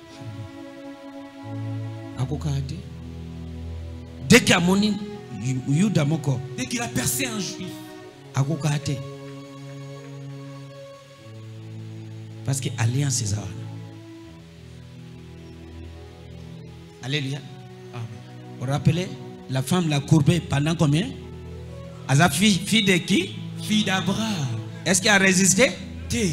Akokate. Dès qu'il amoni muyuda moko. dès qu'il a percé un juif, Akokate. Parce que alliance c'est ça. Alléluia. Vous vous rappelez la femme l'a courbée pendant combien? Aza fille de qui? fille d'Abraham. Est-ce qu'elle a résisté? Té.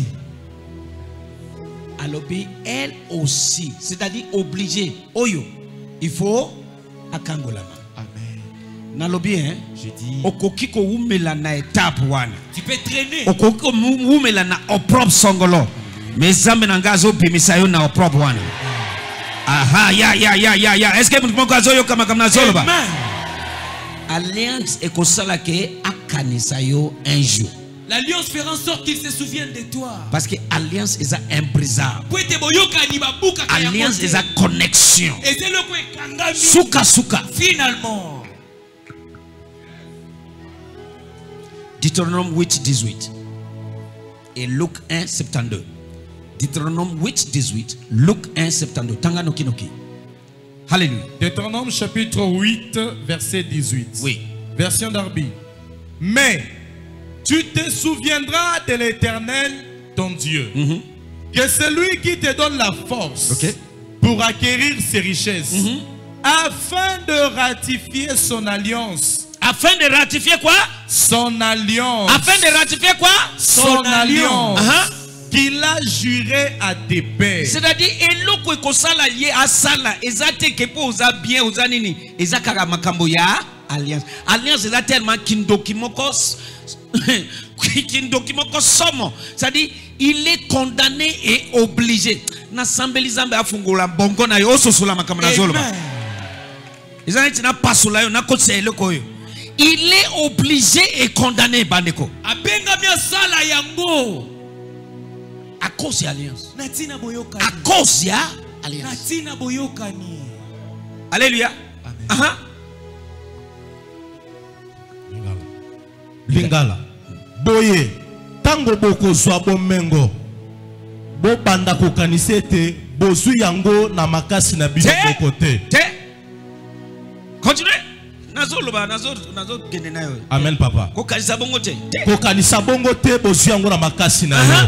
Alors elle aussi, c'est-à-dire obligée. Oyo, il faut akangolama. Amen. Nalobi hein? Je dis, Okokiko umela na étape wana. tu peux traîner. Okokiko umela na opprobre songolo. Mais Zambe nangazo bimisayo na opprobre wana. Aha, ya. Est-ce que mko azoyo kama zolo ba? Amen. Alliance ekosala ke akanisayo un jour. L'alliance fera en sorte qu'il se souvienne de toi. Parce que alliance est imbrisable. Alliance est connexion. Et c'est le point Souka. finalement. Deutéronome 8:18 et Luc 1:72. Deutéronome 8:18, Luc 1:72. Tanga noki. Alléluia. Deutéronome chapitre 8, verset 18. Oui. Version d'Arbi. Mais tu te souviendras de l'Éternel, ton Dieu, que c'est lui qui te donne la force pour acquérir ses richesses, afin de ratifier son alliance. Afin de ratifier quoi? Son alliance. Afin de ratifier quoi? Son alliance. Qu'il a juré à tes pères. C'est-à-dire, eloko ekosala lié à sala, ezate kepo oza bien oza nini, ezakara makambo ya alliance. Alliance est tellement kindokimoko somo. C'est-à-dire, il est condamné et obligé. Na sambeli zambe afungola bongo na yo sosola makambo na zolo. Ezaneti na pasula yo na kotse eloko yo. Il est obligé et condamné bandeko. Abenga bien sala yango. À cause de l'alliance. Natina boyokani. À cause de l'alliance. Natina boyokani. Alléluia. Amen. Lingala. Boye. Tango boko zwa bomengo. Bo banda kokanise te. Bozu yango na makasi na bino kote. Continue. Amen papa. Kokanisa bongo te. Kokanisa bongo te bozu yango na makasi na yo.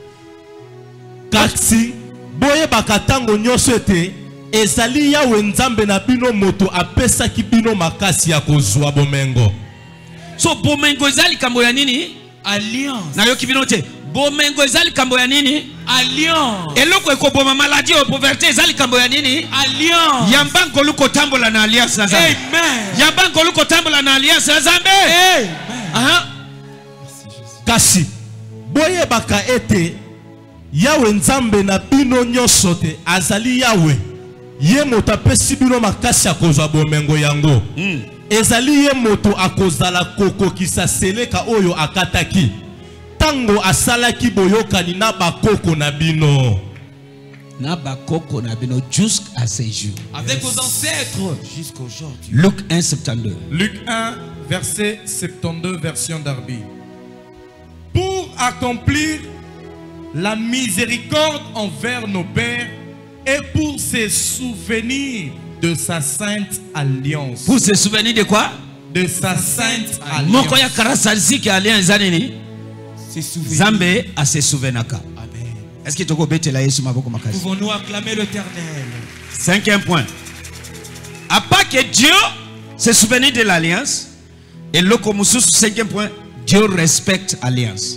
Kasi boye bakatango nyonso ete ezali yawe nzambe na bino moto apesa ki bino makasi ya kozwa bomengo. So bomengo ezali kambo ya nini? Alliance. Na yo ki bino te bomengo ezali kambo ya nini? Alliance. Eloko ekoboma maladie o pauvreté ezali kambo ya nini? Alliance. Yamba nkolu kotambola na alliance na Nzambe. Amen. Yamba nkolu kotambola na alliance na Nzambe. Amen. Aha. Kasi boye baka ete Yawe Nzambe na bino nyonso te azali Yawe. Ye moto apesi bino makasi ya kozwa bomengo yango. Ezali ye moto akozala kokokisa seleka oyo akataki. Tango asalaki boyokani na bakoko na bino. Na bakoko na bino jusqu'à ce jour. Avec vos ancêtres jusqu'aujourd'hui. Luc 1, 72. Luc 1, verset 72, version Darby. Pour accomplir la miséricorde envers nos pères et pour se souvenir de sa sainte alliance. Pour se souvenir de quoi? De sa sainte alliance. Moko ya karasaliziki alliance nini? Se souvenir. Zambe a se souvenaka. Amen. Est-ce que tu peux bêter la Yesu maboko makasi? Pouvons-nous acclamer l'Éternel? 5e point. À part que Dieu se souvenir de l'alliance, et le komusu 5e point, Dieu respecte l'alliance.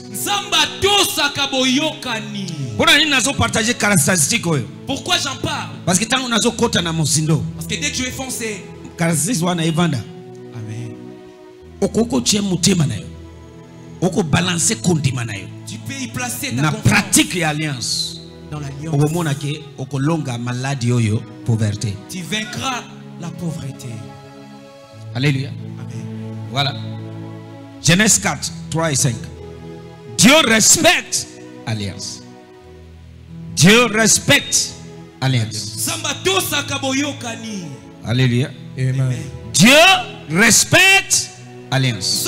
Pourquoi j'en parle? Parce que tant on a kota na mosindo. Parce que dès que je vais foncer. Amen. Okoko tie mutema na yo. Oko balancer kondima na yo. Tu peux y placer ta na confiance. pratique l'alliance. Dans l'alliance. Okomona ke okolonga maladie oyo pauvreté. Tu vaincras la pauvreté. Alléluia. Amen. Voilà. Genèse 4, 3 et 5. Dieu respecte l'alliance. Dieu respecte l'alliance. Alléluia. Amen. Dieu respecte l'alliance.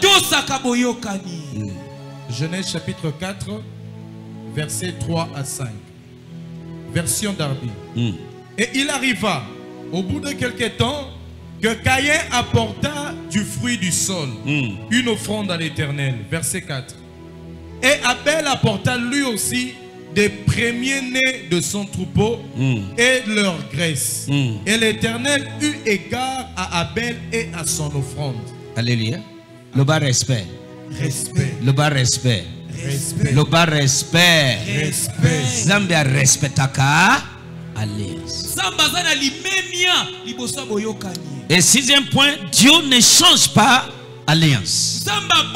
Genèse chapitre 4, versets 3 à 5. Version Darby. Et il arriva, au bout de quelque temps, que Caïn apporta du fruit du sol, une offrande à l'Éternel. Verset 4. Et Abel apporta lui aussi des premiers-nés de son troupeau et leur graisse. Et l'Éternel eut égard à Abel et à son offrande. Alléluia. Le bas respect. Respect. Le bas respect. Respect. Le bas respect. Respect. Zambia respectaka alliance. Et 6e point, Dieu ne change pas alliance.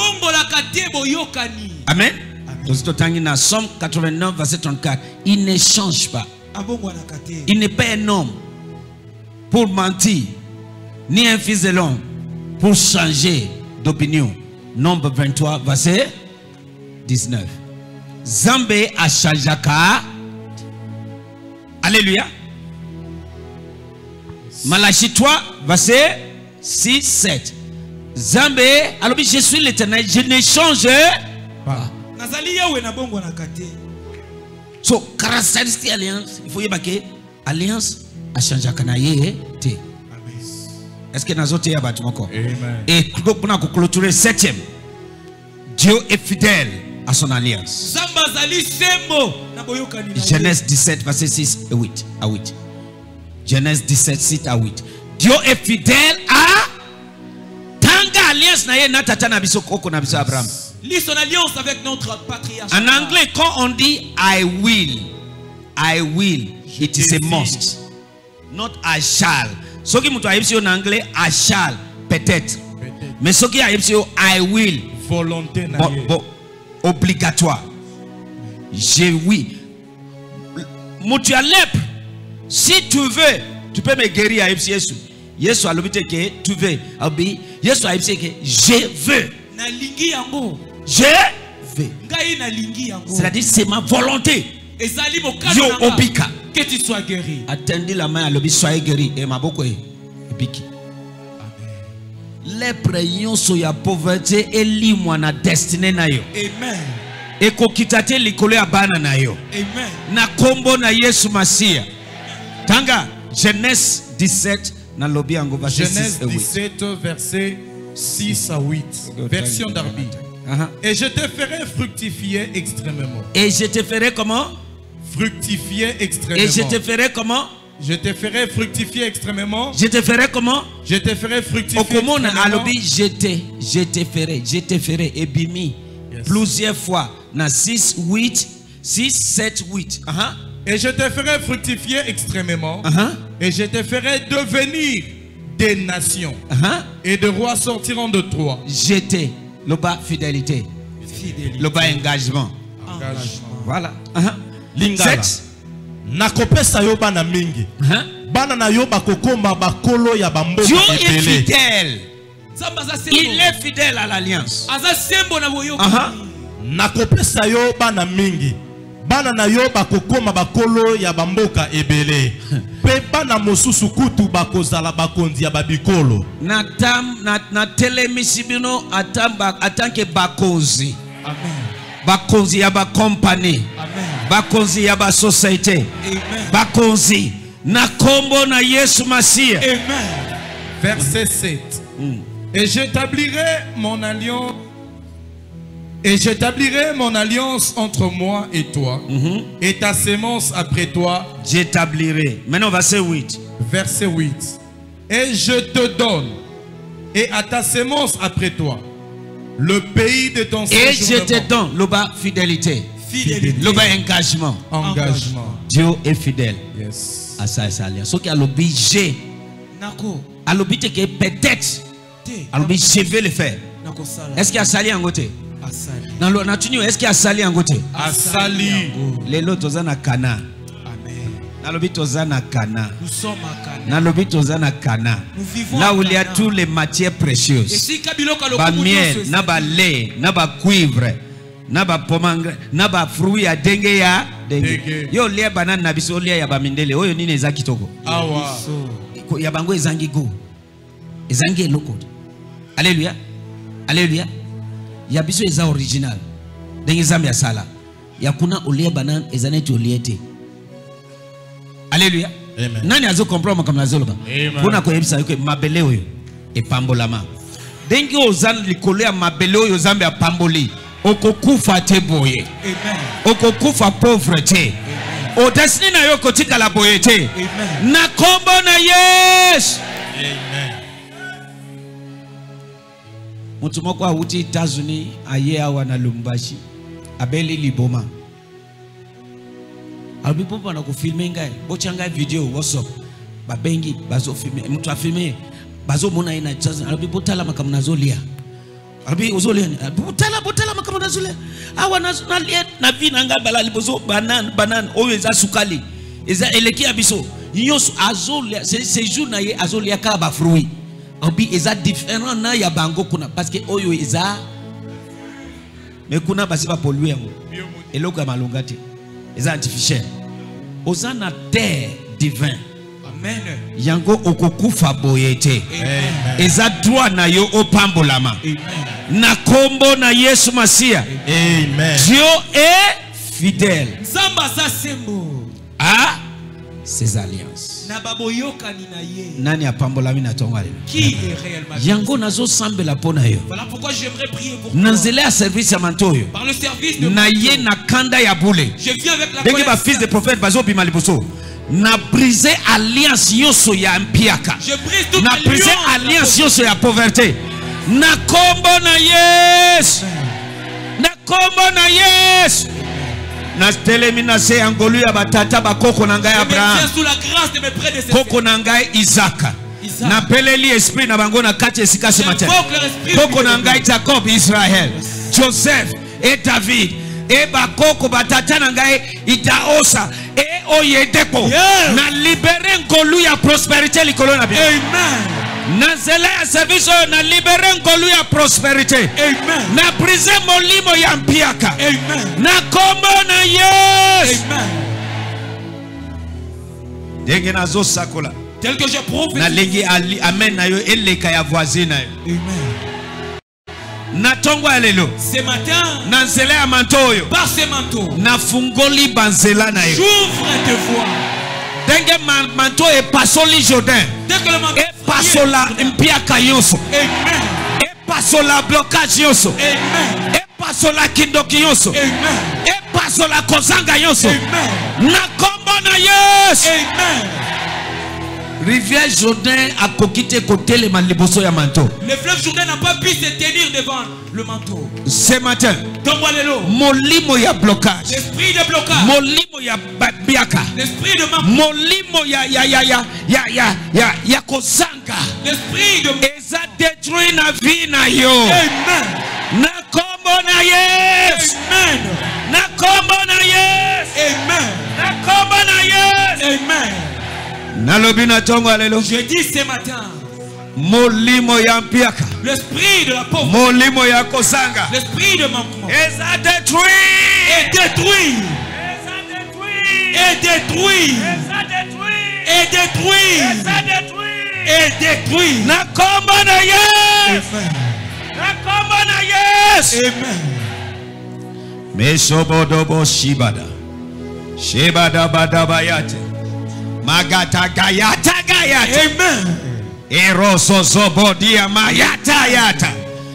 Amen. Dans Somme 89, verset 34, il ne change pas. Il n'est pas un homme pour mentir, ni un fils de l'homme pour changer d'opinion. Nombre 23, verset 19. Zambé a changé. Alléluia. Malachie 3, verset 6, 7. Zambé, alors je suis l'Éternel, je ne change pas. So, caractéristique alliance, il faut y marquer alliance a changé kanaye te. Est-ce que nous avons battu encore? Et pour clôturer 7e, Dieu est fidèle à son alliance. Genèse 17, verset 6 et 8 à 8. Genèse 17, 6 à 8. Dieu est fidèle à Tanga alliance na ye na tata na biso koko na biso Abraham. Lis son alliance avec notre patriarche. En anglais, quand on dit I will, it is a must, not I shall. Ce qui est en anglais, I shall, peut-être. Mais ce qui est I will, volonté obligatoire. Je oui. Tu as lèpre. Si tu veux, tu peux me guérir à Yesu. Yesu a l'obité que tu veux. Yesu a l'obité que je veux. Je veux. C'est-à-dire c'est ma volonté. Yo obika. Que tu sois guéri. Attendez la main à l'obit, soyez guéri. Et ma beaucoup obiki. Lèpre yonso ya pauvreté et limwa na destinée na yo. Amen. Et kokitate likole abana na yo. Amen. Na kombo na Yesu Masia. Tanga Genèse 17 na lobi ango verset 6 Genèse et 8. 17 verset 6 à 8. Version Darby. Et je te ferai fructifier extrêmement. Et je te ferai comment? Fructifier extrêmement. Et je te ferai comment? Je te ferai fructifier extrêmement. Je te ferai comment? Je te ferai fructifier extrêmement. extrêmement. Je te ferai. Et bimi. plusieurs fois. Na 6, 8, 6, 7, 8. Et je te ferai fructifier extrêmement. Et je te ferai devenir des nations. Et de rois sortiront de toi. J'étais. Le bas fidélité. Le bas engagement. Voilà. Lingala. Nakopesa yo bana mingi. Bana na yo bakokoma bakolo ya bamboka. Dieu est fidèle. Il est fidèle à l'alliance. Nakopesa yo bana mingi. Bana na yo bakokoma bakolo ya bamboka ebele. Pe bana mosusu kutu bakozala bakonzi ya babikolo. Na telemisibino atanke bakonzi. Amen. Bakonzi ya ba company. Amen. Bakonzi ya ba société. Amen. Bakonzi na kombo na Yesu Masia. Amen. Verset 7. Et j'établirai mon alliance. Et j'établirai mon alliance entre moi et toi, et ta sémence après toi. J'établirai. Maintenant, verset 8. Verset 8. Et je te donne, et à ta sémence après toi, le pays de ton séjour. Et je te donne, le bas fidélité. Le bas engagement. Dieu est fidèle. Yes. À ça et ça. Ce qui a l'obligé. À l'obligé que peut-être. À l'obligé, je vais le faire. Est-ce qu'il y a sali en côté? Dans le nature, est-ce qu'il y a sali en côté? Asali. Les lots na Cana. Amen. Dans le Bitozana Cana. Nous sommes à Cana. Dans le Bitozana Cana. Nous vivons là où il y a toutes les matières précieuses. Ba miel, na ba lait, na ba cuivre, na ba pomangre, na ba fruits à dengue ya dengue. Yo lia banane na biso lia ya ba mindele. Oyo nini eza kitoko. Awa. Ya bango ezangi go. Ezangi eloko. Alléluia. Alléluia. Ya biso eza original. Dengi zambia sala. Ya kuna olie banane ezaneti oliete. Alléluia. Amen. Nani azo comprendre comme nazoloba. Kuna ko yebisa ko mabele oyo e pambolama. Dengi ozan likolo ya mabele oyo zambe ya pamboli. Okokufa te boye. Amen. Okokufa pauvreté. O destiny na yo kotika la boyete. Amen. Na kombo na Yesu. Amen. Mutu moko awuti États-Unis aye awa na Lumbashi abeli liboma. Albi popa na ko filmer ngai. Bochanga video WhatsApp. Babengi bazo filmer. Mutu afilmer. Bazo mona ina États-Unis. Albi botala makamna zolia. Albi ozolia. Botala makamna zolia. Awa na lia na vina nga bala libozo banan oyo eza sukali. Eza eleki abiso. Nyonso azolia ces jours na ye azolia ka ba fruit. Albi eza différent na ya bango kuna parce que oyo eza mais kuna basi ba polluer ngo. Eloko ya malonga te. Eza artificiel. Ozana terre divin. Amen. Yango okokufa boyete. Amen. Eza droit na yo opambolama. Amen. Na kombo na Yesu Masia. Amen. Dieu est fidèle Zamba sa sembo. à ses alliances. Na baboyoka ni na ye. Nani apambolami na tonga lelo. Qui est réellement? Yango nazo sambela pona yo. Voilà pourquoi j'aimerais prier pour toi. Nanzele a service ya mantoyo. Par le service de Na ye na kanda ya bule. je viens avec la Denge ba colère. fils de prophète bazo bima liboso. Na brisé alliance yoso ya mpiaka. Je brise toute Na brisé alliance yoso ya pauvreté. Na kombo na Yesu. Na kombo na Yesu. Na telemi na se angolu ya batata bakoko na ngai Abraham. sous la grâce de mes prédécesseurs. Koko na ngai Isaka. Na peleli esprit na bango na kati esika ce matin. Koko na ngai Jacob Israël. Joseph et David. Et bakoko batata na ngai Itaosa et Oyedepo. Na libérer ngolu ya prospérité likolo na bien. Amen. Na zela ya service na libérer ngolu ya prospérité. Amen. Na briser molimo ya mpiaka. Amen. Na kombo na Yesu. Amen. Denge na zo sakola. Tel que je prophétise. Na lengi amen na yo eleka ya voisin na yo. Amen. Na tongo ya lelo. Ce matin, Na nzela ya mantoyo. par ce manteau, Na fungoli banzela na yo. j'ouvre tes voies. Denge manto e pasoli Jordan. Dès que le manteau E pasola mpiaka yonso. Amen. E pasola blocage yonso. Amen. E pasola kindoki yonso. Amen. E pasola kozanga yonso. Amen. Na kombo na Yesu. Amen. Rivière Jourdain a quitté côté les maliboso ya manteau. Le fleuve Jourdain n'a pas pu se tenir devant le manteau. Ce matin, Tombolelo. molimo ya blocage. L'esprit de blocage. Molimo ya biaka. L'esprit de manque. Molimo ya kozanga. L'esprit de Eza détruit na vie na yo. Amen. Na kombo na Yesu. Amen. Na kombo na Yesu. Amen. Na kombo na Yesu. Amen. Nalobi na tongo alelo. Je dis ce matin. Molimo ya mpiaka. L'esprit de la pauvreté. Molimo ya kozanga. L'esprit de manquement. Eza détruit. Et détruit. Eza détruit. Et détruit. Eza détruit. Et détruit. Eza détruit. Et détruit. Na kombo na Yesu. Amen. Na kombo na Yesu. Amen. Mesobodobo shibada. Shibada badabayate. Magata gayata gayata. Amen. Eroso zobodia mayata yata.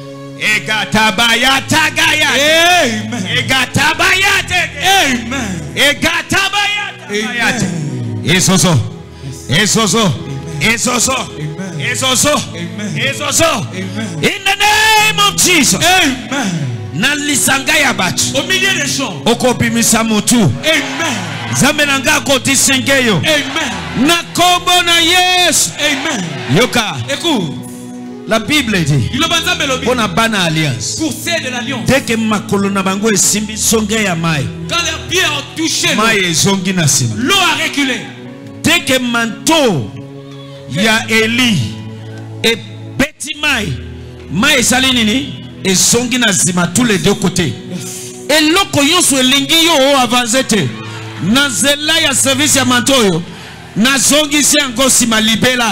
Egatabayata gayata. Amen. Egatabayate. Amen. Egatabayata gayata. Amen. Esoso. Esoso. Esoso. Amen. Esoso. Amen. Esoso. Amen. In the name of Jesus. Amen. Na lisanga ya batu. Au milieu des champs. Okopimisa mutu. Amen. Zambe nanga kotisengeyo. Amen. Na kombo na Yesu. Amen. Yoka. Écoute. La Bible dit. Il a besoin Pona bana alliance. pour ceux de l'alliance. Dès que makolo na bango esimbi songe ya mai. Quand leurs pieds ont touché l'eau, Mai ezongi na sima. l'eau a reculé. Dès que manteau ya Eli et petit mai. Mai esali nini? Ezongi na sima tous les deux côtés. Et loko yoso elingi yo avancé te. Na zela ya service ya manteau yo. Na zongi si ango sima libela.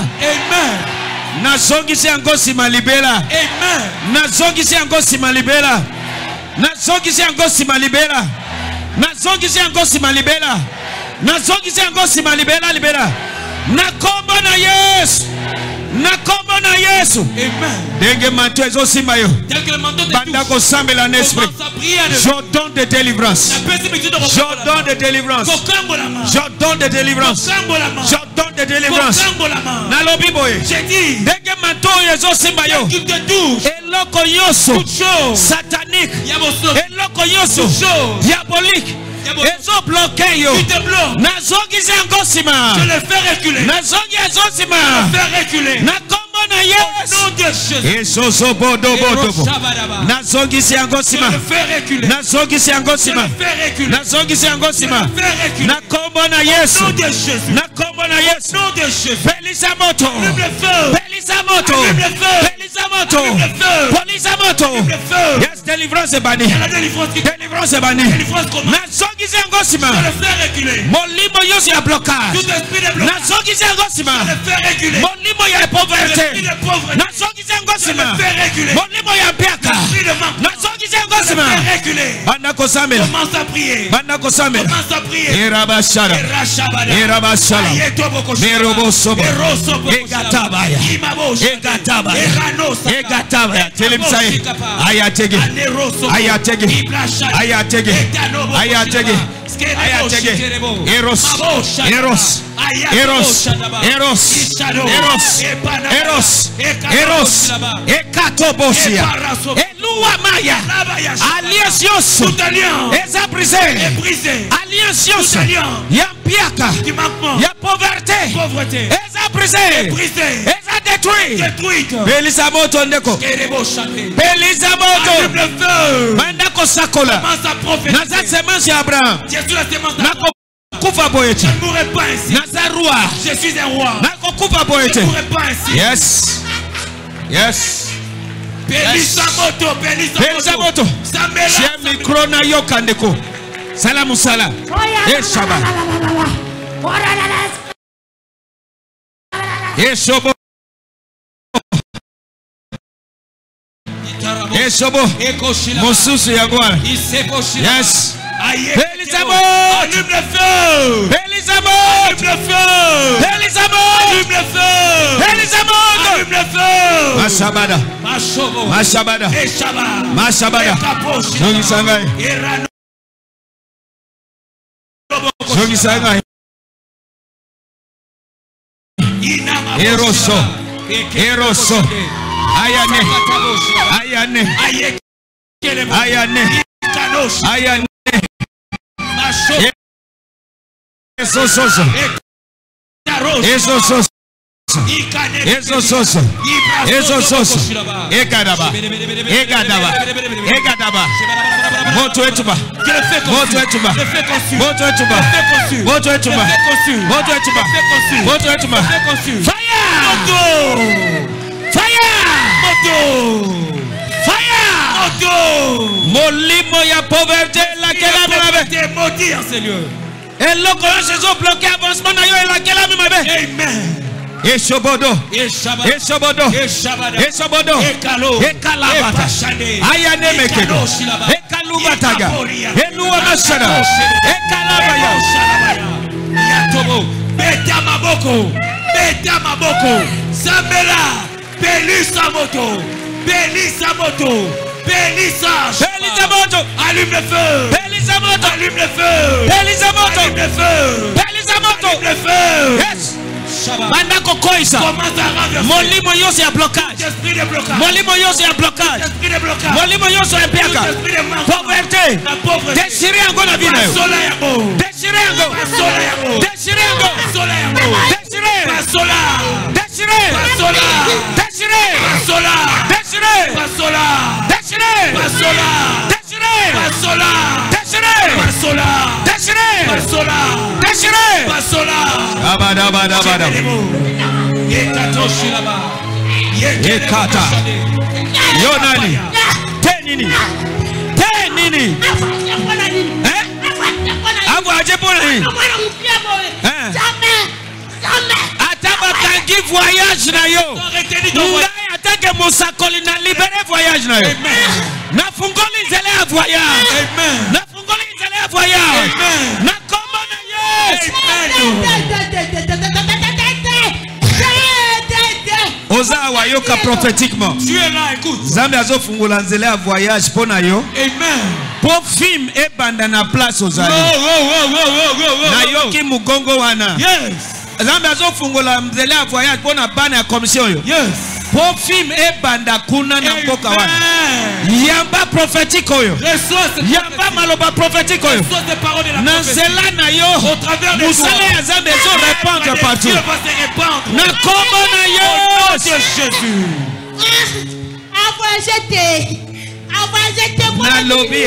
Amen. Na zongi si ango sima libela. Amen. Na zongi si ango sima libela. Na zongi si ango sima libela. Na zongi si ango sima libela. Na zongi si ango sima libela libela. Na kombo na Yesu. Na kombo na Yesu. Amen. Denge manteau ezo sima yo. Tel que le manteau te Banda touche, ko sambela en esprit. commence à prier à Dieu. J'ordonne de délivrance. La persécution de J'ordonne de délivrance. Kokambo la main. J'ordonne de délivrance. Kokambo la main. J'ordonne de délivrance. Kokambo la main. Nalobi boye. J'ai dit, Denge manteau ezo sima yo. qu'il te touche, Eloko yoso toute chose, satanique. Yaboso, Eloko yoso toute chose, diabolique. Yaboso, Ezo bloqué yo. qui te bloque, Nazongi zango sima. je le fais reculer. Nazongi ezo Je sima. le fais reculer. Na kombo na Au Yesu. nom de Jésus. Ezozo bodo bodo bo. Shabadaba. Nazongi zango Je sima. le fais reculer. Nazongi zango Je sima. le fais reculer. Nazongi zango Je sima. le fais reculer. Na kombo na Au Yesu. nom de Jésus. Na kombo na Au Yesu. nom de Jésus. Belisa moto. Allume le feu. Belisa moto. Allume le feu. Belisa moto. Allume le feu. Polisa moto. Allume le feu. Yes, délivrance est bannie. Il y a la délivrance qui Délivrance est bannie. délivrance commence. Nazongi zango sima. Je le fais reculer. Molimo yosi ya blocage. Tout esprit de blocage. Nazongi zango sima. Je le fais reculer. Molimo ya L'esprit pauvreté. de pauvreté. Nazongi zango Je le sima. fais reculer. Molimo ya mpiaka. L'esprit de manque. Nazongi zango Je le sima. fais reculer. Banda kosamela. Commence à prier. Banda kosamela. Commence à prier. Erabashara. Erashabada. Erabashala. Ayetoboko shaba. Merobosoba. Erosoboko shaba. Egatabaya. Imabosha. Egatabaya. Eranosaka. Egatabaya. Telemsaye. Ekaboshikapa. Ayatege. Anerosobo. Ayatege. Iblashada. Ayatege. Etanoboko Ayatege. shaba. Skerebo Ayatege. shikerebo. Eros. Mabosha. Eros. Ayatobo Eros. shadaba. Eros. Ishado. Eros. Epanaba. Eros. Ekabo Eros. shaba. Ekatobosia. Eparasobo. Elua maya. Rabaya shaba. Alliance yoso. Tout alliance Eza brisé. est brisé. Alliance yoso. Tout alliance Ya mpiaka. du manquement, Ya pauvreté. pauvreté, Eza brisé. brisé, Eza détruit. détruite. Belisa moto ndeko. Kerebo shate. Belisa Allume moto. le feu. Banda kosakola. Commence à Naza prophétiser. semence ya Abraham. Jésus la sémence d'Abraham. Nakokufa boyeti. Je ne mourrai pas ainsi. Naza roi. Je suis un roi. Nakokufa Je boyeti. ne mourrai pas ainsi. Yes. Yes. Belisa moto, Belisa Belisa moto. moto. Samela. Shia mikro na yo kandeko. Salamu salam. Shaba. Shobo. Shobo. Eko shila. Mosusu ya Bwana. Isebo shila. Yes. Aye. Belisa moto. Allume le feu. Belisa moto. Allume le feu. Belisa moto. Allume le feu. Belisa moto. Allume le feu. Mashabada. Mashobo. Mashabada. Eshaba. Mashabada. Ekaposhi. Zongi sangai. Erano. Zongi sangai. Ina Eroso. Eroso. Ayane. Ayane. Ayane. Ayane. Esososo. Esososo. Esososo. Esososo. Ekadaba. Ekadaba. Ekadaba. Moto etuba. Moto etuba. Moto etuba. Moto etuba. Moto etuba. Moto etuba. Fire! Fire! Fire! Molimo ya pauvreté laquelle a maudire, Seigneur. et le colon se sont bloqués avancement na yo et laquelle a Amen. Eshobodo, Eshobodo, Eshobodo, Ekalabata, Ayane Mekedo, Ekalubataga, Eluamashana, Ekalabaya, Yatobo, Betamaboko, Betamaboko, Zambela, Belisa moto, Belisa moto, Belisa, Belisa moto, allume le feu, Belisa moto, allume le feu, Belisa moto, allume le feu, Belisa moto, allume le feu. Yes. Bandako koisa. Molimo yose ya blocage. Molimo yose ya blocage. Molimo yose ya piaka. Pauvreté. Déchiré encore la vie. Déchiré encore. Déchiré encore. Déchiré. Déchiré. Déchiré. Déchiré. Déchiré. Déchiré. Abada. Yekata. Yonani. Tenini. Avoye pour lui. Ataba tangi voyage na yo. Ngai atake musakoli na libere voyage na yo. Na fungoli zele a voyage. Na fungoli zele a voyage. Na kombo na yes. Oza wayoka prophétiquement. Tu es là, écoute. Zambi azo fungola nzele a voyage pona yo. Amen. Pour film et banda na place ozali. Na yoki mugongo wana. Yes. Zambi azo fungola nzele a voyage pona bana ya commission yo. Yes. Pour film et banda kuna na mboka wana. Yamba prophétique oyo. Yamba maloba prophétique oyo. Na nzela na yo. Au travers de musala ya Zambi ezo répandre partout. Dieu va se répandre. Na kombo na yo. Au nom de Jésus. Na lobby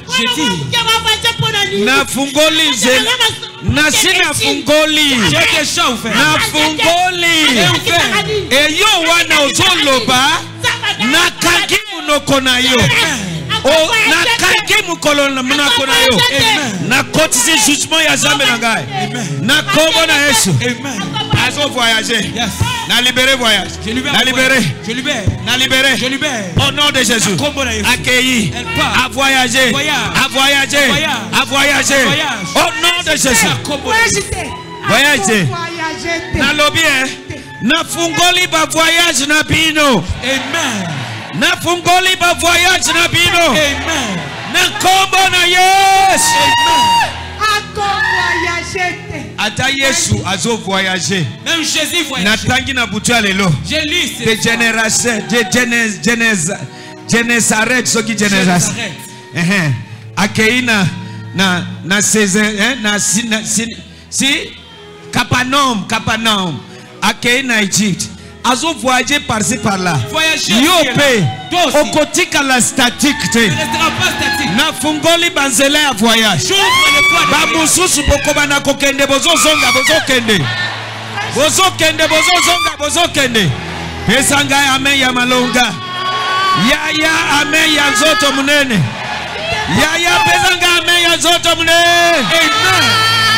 na fungoli nzela. Na sina fungoli. J'ai des choses faire. Na fungoli. E yo wana ozoloba. Na kangi munoko na yo. O na kangi mukolo na munoko na yo. Na kotisi jugement ya Zambe na ngai. Na kombo na Yesu. Azo voyager. Na libéré voyage. Na libéré. Je libère. Na libéré. Je libère. Au nom de Jésus. Accueilli. À voyager. À voyager. À voyager. Au nom de Jésus. Voyager. Na lobby. Na fungoli ba voyage na bino. Amen. Na fungoli ba voyage na bino. Amen. Na kombo na yes. Amen. Ata Yesu azo voyager. Même Jésus voyage. Na tangi na butu ya lelo. Je lis De génération, de Genesaret soki génération. Akei na César, na si Capernaum. Akei na Egypte. Azo voyager par-ci par-là. Yopé. Okotika la statique te. Na fungoli banzela ya voyage. Ba mususu bokoba na kokende bozozonga bozokende. Bozokende. Pesanga amen ya malonga. Ya amen ya nzoto munene. Ya pesanga amen ya nzoto munene. Amen.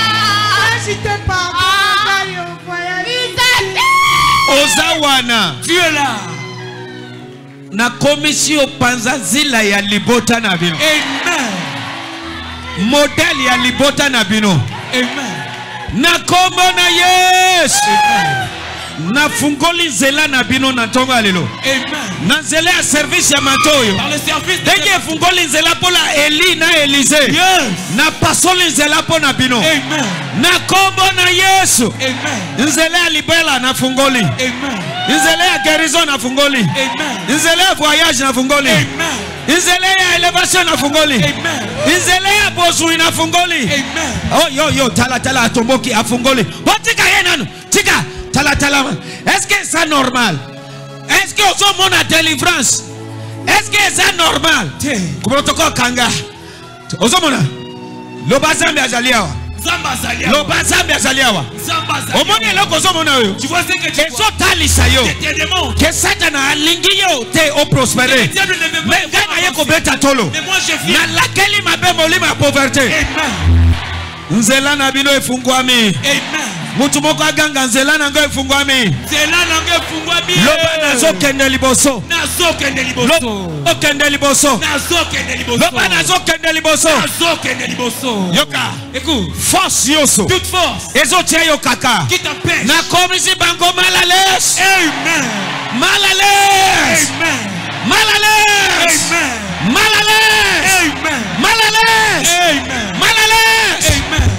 Ozawana. Tu es là. Na commission panza zila ya libota na bino. Amen. Modèle ya libota na bino. Amen. Na kombo na yes. Na fungoli nzela na bino na ntongo alelo. Amen. Na nzela ya service ya matoyo. Par le service de Denge fungoli nzela pola Eli na Elise. Yes. Na pasoli nzela po na bino. Amen. Na kombo na Yesu. Amen. Nzela ya libela na fungoli. Amen. Nzela ya guérison na fungoli. Amen. Nzela ya voyage na fungoli. Amen. Nzela ya elevation na fungoli. Amen. Nzela ya bozui na fungoli. Amen. Oh yo tala atomboki afungoli. Botika yenanu. Tika tala. Est-ce que c'est normal? Est-ce que au monde a délivrance? Est-ce que c'est normal? Protocole kanga. Ozomona. Lobazambi azaliawa. Zamba azaliawa. Lobazambi azaliawa. Zamba azaliawa. Omoni eloko ozomona yo. Tu vois ce que tu vois? Talisa yo. Que Satan a alingi yo te o prospérer. Mais gana ye ko beta tolo. Mais moi je viens. Na lakeli mabe molima pauvreté. Amen. Nzela na bino efungwami. Amen. Mutu moko aganga nzela na ngo efungwami. Nzela na ngo efungwami. Loba nazo kende liboso. Nazo kende liboso. Okende liboso. Nazo kende liboso. Loba nazo kende liboso. Nazo kende liboso. Yoka. Écoute. Force yoso. Toute force. Ezo tia yo kaka. Qui t'empêche. Na komisi bango malales. Amen. Malales. Amen. Malales. Amen. Malales. Amen. Malales. Amen. Malales. Amen.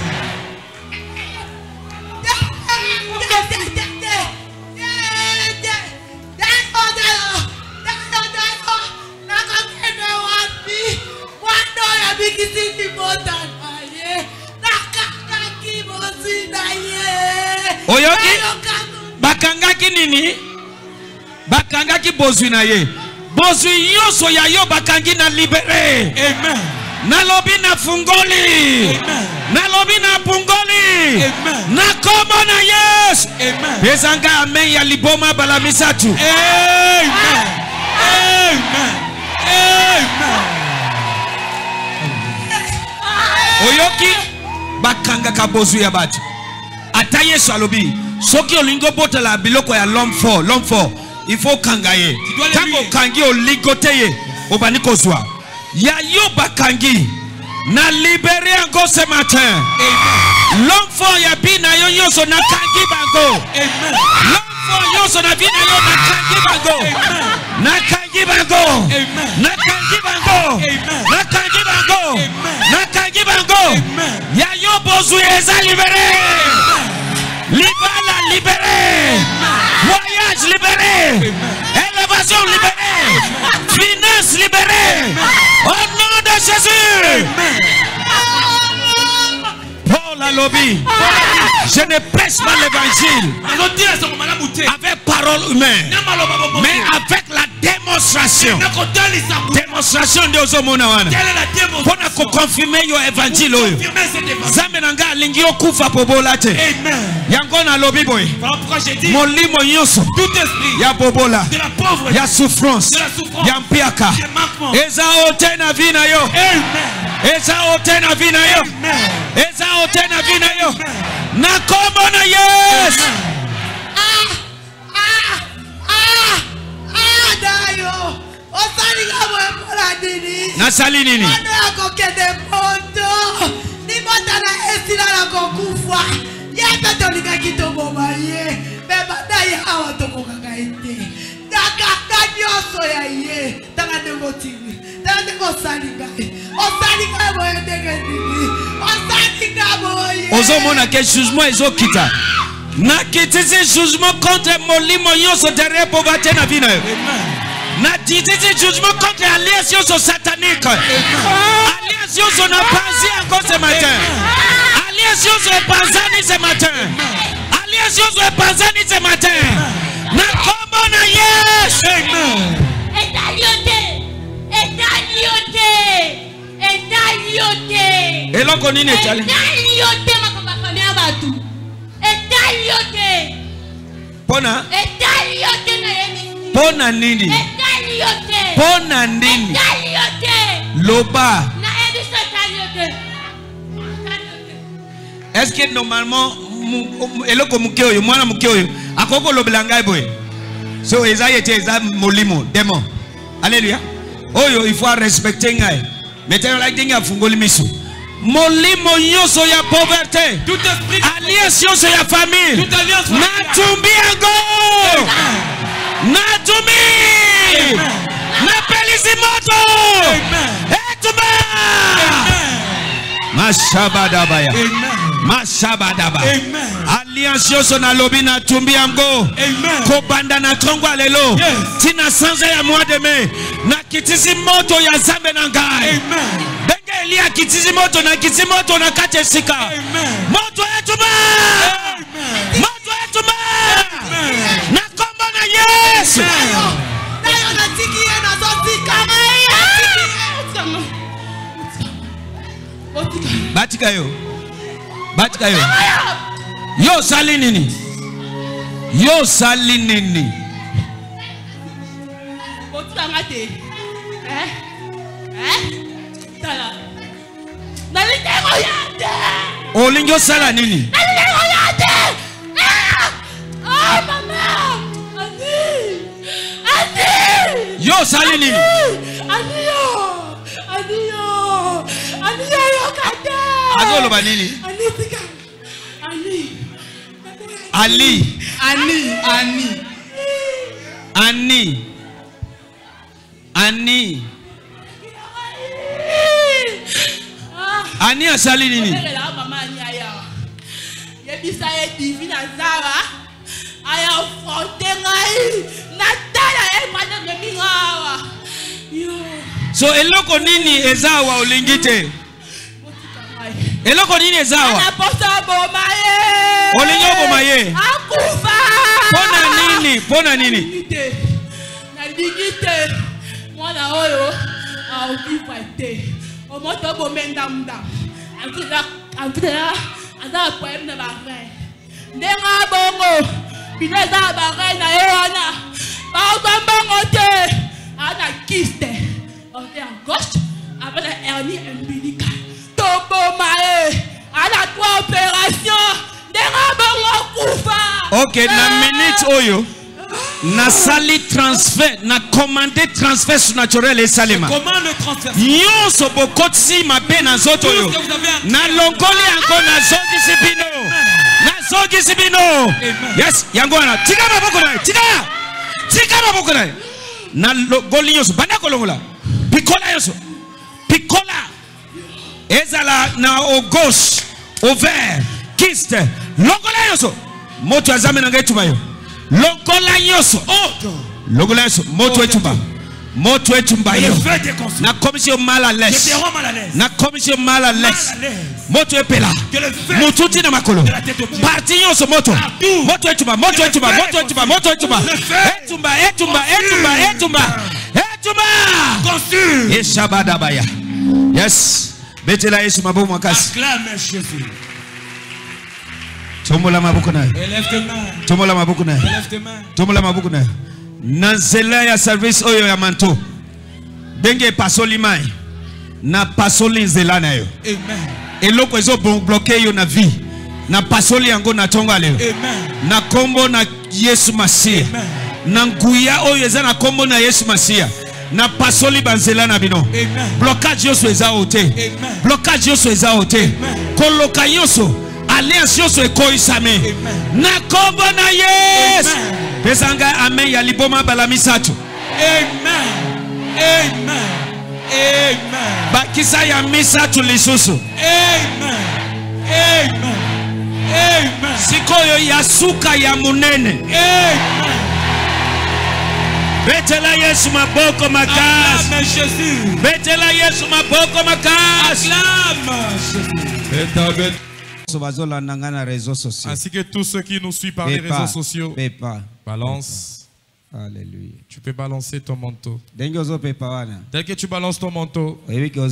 Oyoki bakangaki nini? Bakangaki bozwi na ye. Bozwi yoso ya yo bakangi na libéré. Amen. Nalobi na fungoli. Amen. Nalobi na pungoli. Amen. Na komo na Yesu. Amen. Bezanga amen ya liboma balamisatu. Amen. Amen. Amen. Oyoki bakanga ka bozwi ya batu. Ata Yesu alobi soki olingo botala biloko ya l'homme fort il faut kangaye tango kangi oligote ye obani kozwa ya yo bakangi na libéré encore ce matin. L'homme fort ya bina yo yoso na kangi bango. L'homme fort yoso na bina yo na kangi bango. Na kangi bango. Na kangi bango. Na kangi bango. Na kangi bango. Ya yo bozu eza libéré. Libala libéré. Voyage libéré. Élévation libérée. Finance libérée. Au nom de Jésus. Paul a lobby. Je ne prêche pas l'évangile avec parole humaine, mais avec la démonstration. Démonstration de Ozomona wana. Pour confirmer your évangile. Zambe nanga lingi okufa pobola te. Yango na lobby boy. Molimo nyonso. Ya bobola. Ya souffrance. Ya mpiaka. Eza ote na vina yo. Eza ote na vina yo. Eza ote na vina yo. Na kombo na Yesu. Nasali nini? Ozomona ke jugement ezokita. Na kitisi jugement contre molimo yoso derrière pauvreté na vie na yo. Na kitisi jugement contre alliance yoso satanique. Alliance yoso na panzi encore ce matin. Alliance yoso panzani ce matin. Alliance yoso panzani ce matin. Na kombo na Yesu. Amen. Eloko nini etali? Pona? Pona nini? Pona nini? Loba. Est-ce que normalement eloko muke oyo mwana muke oyo akoko lobela ngai boy? So eza yete eza molimo démon. Alléluia. Oyo il faut respecter ngai. Maintenant la dinga fungoli misu. molimo nyonso ya pauvreté, Tout esprit alliance nyonso ya famille, Toute alliance natumbi yango, natumbi, napelisi moto, etuma, mashabadabaya, mashabadaba, alliance nyonso na lobi natumbi yango, kobanda na tongwa lelo, tina sanza ya mois de mai, na kitisi moto ya zambe na ngai. Elia kitisi moto na kati sika. Moto etuma. Moto etuma. Na kombo na Yesu. Batika yo. Batika yo. Yo sali nini? Yo sali nini? Olingo sala nini? Yo sali nini? Azolo ba nini? Ali. Ani asali nini? So eloko nini ezawa olingite? Eloko nini ezawa? Olingo bomaye. Pona nini? Mwana oyo au vivre omoto bomenda mda antira ada poem na bagay ndenga bongo bineza bagay na yoana ba bongo te ana kiste on est à gauche avec la hernie umbilicale tobo mae ana trois opérations ndenga bongo kufa. OK, na minute oyo na sali transfert, na commandé transfert surnaturel et salima. Comment le transfert? Nyonso bokotisi mabe na zoto yo. Na longoli yango na zogi sibino. Yes, yango wana. Tika maboko na. Na longoli nyonso banda kolongola. Pikola yonso. Pikola. Ezala na au gauche, au vert, kiste. Longola yonso. Moto azame na ngetu bayo. Longola yoso. Longola yoso. Moto etumba yo. Na commission mal à l'aise. Na commission mal à l'aise. Moto epela. Mututi na makolo. Parti yoso moto. Moto etumba. Etumba. Eshabadabaya. Yes. Betela Yesu mabomu makasi. Acclame Jésus. Tomola mabuku na. Élève tes mains. Tomola mabuku na. Élève tes mains. Tomola mabuku na. Na nzela ya service oyo ya manto. Denge pasoli mai. Na pasoli nzela na yo. Amen. Eloko ezo bloqué yo na vie. Na pasoli yango na tonga leo. Amen. Na kombo na Yesu Masia. Amen. Na nguya oyo eza na kombo na Yesu Masia. Na pasoli banzela na bino. Amen. Blocage yoso eza ote. Amen. Blocage yoso eza ote. Amen. Koloka yoso. Alliance yoso ekoisame. Na kombo na Yesu. Pesanga amen ya liboma balamisatu. Amen. Bakisa ya misatu lisusu. Amen. Sikoyo ya suka ya munene. Amen. Betela Yesu maboko makasi. Acclame Jésus. Betela Yesu maboko makasi. Acclame Jésus. Ainsi que tous ceux qui nous suivent par les réseaux sociaux. Balance. Alléluia. Tu peux balancer ton manteau. Dès que tu balances ton manteau,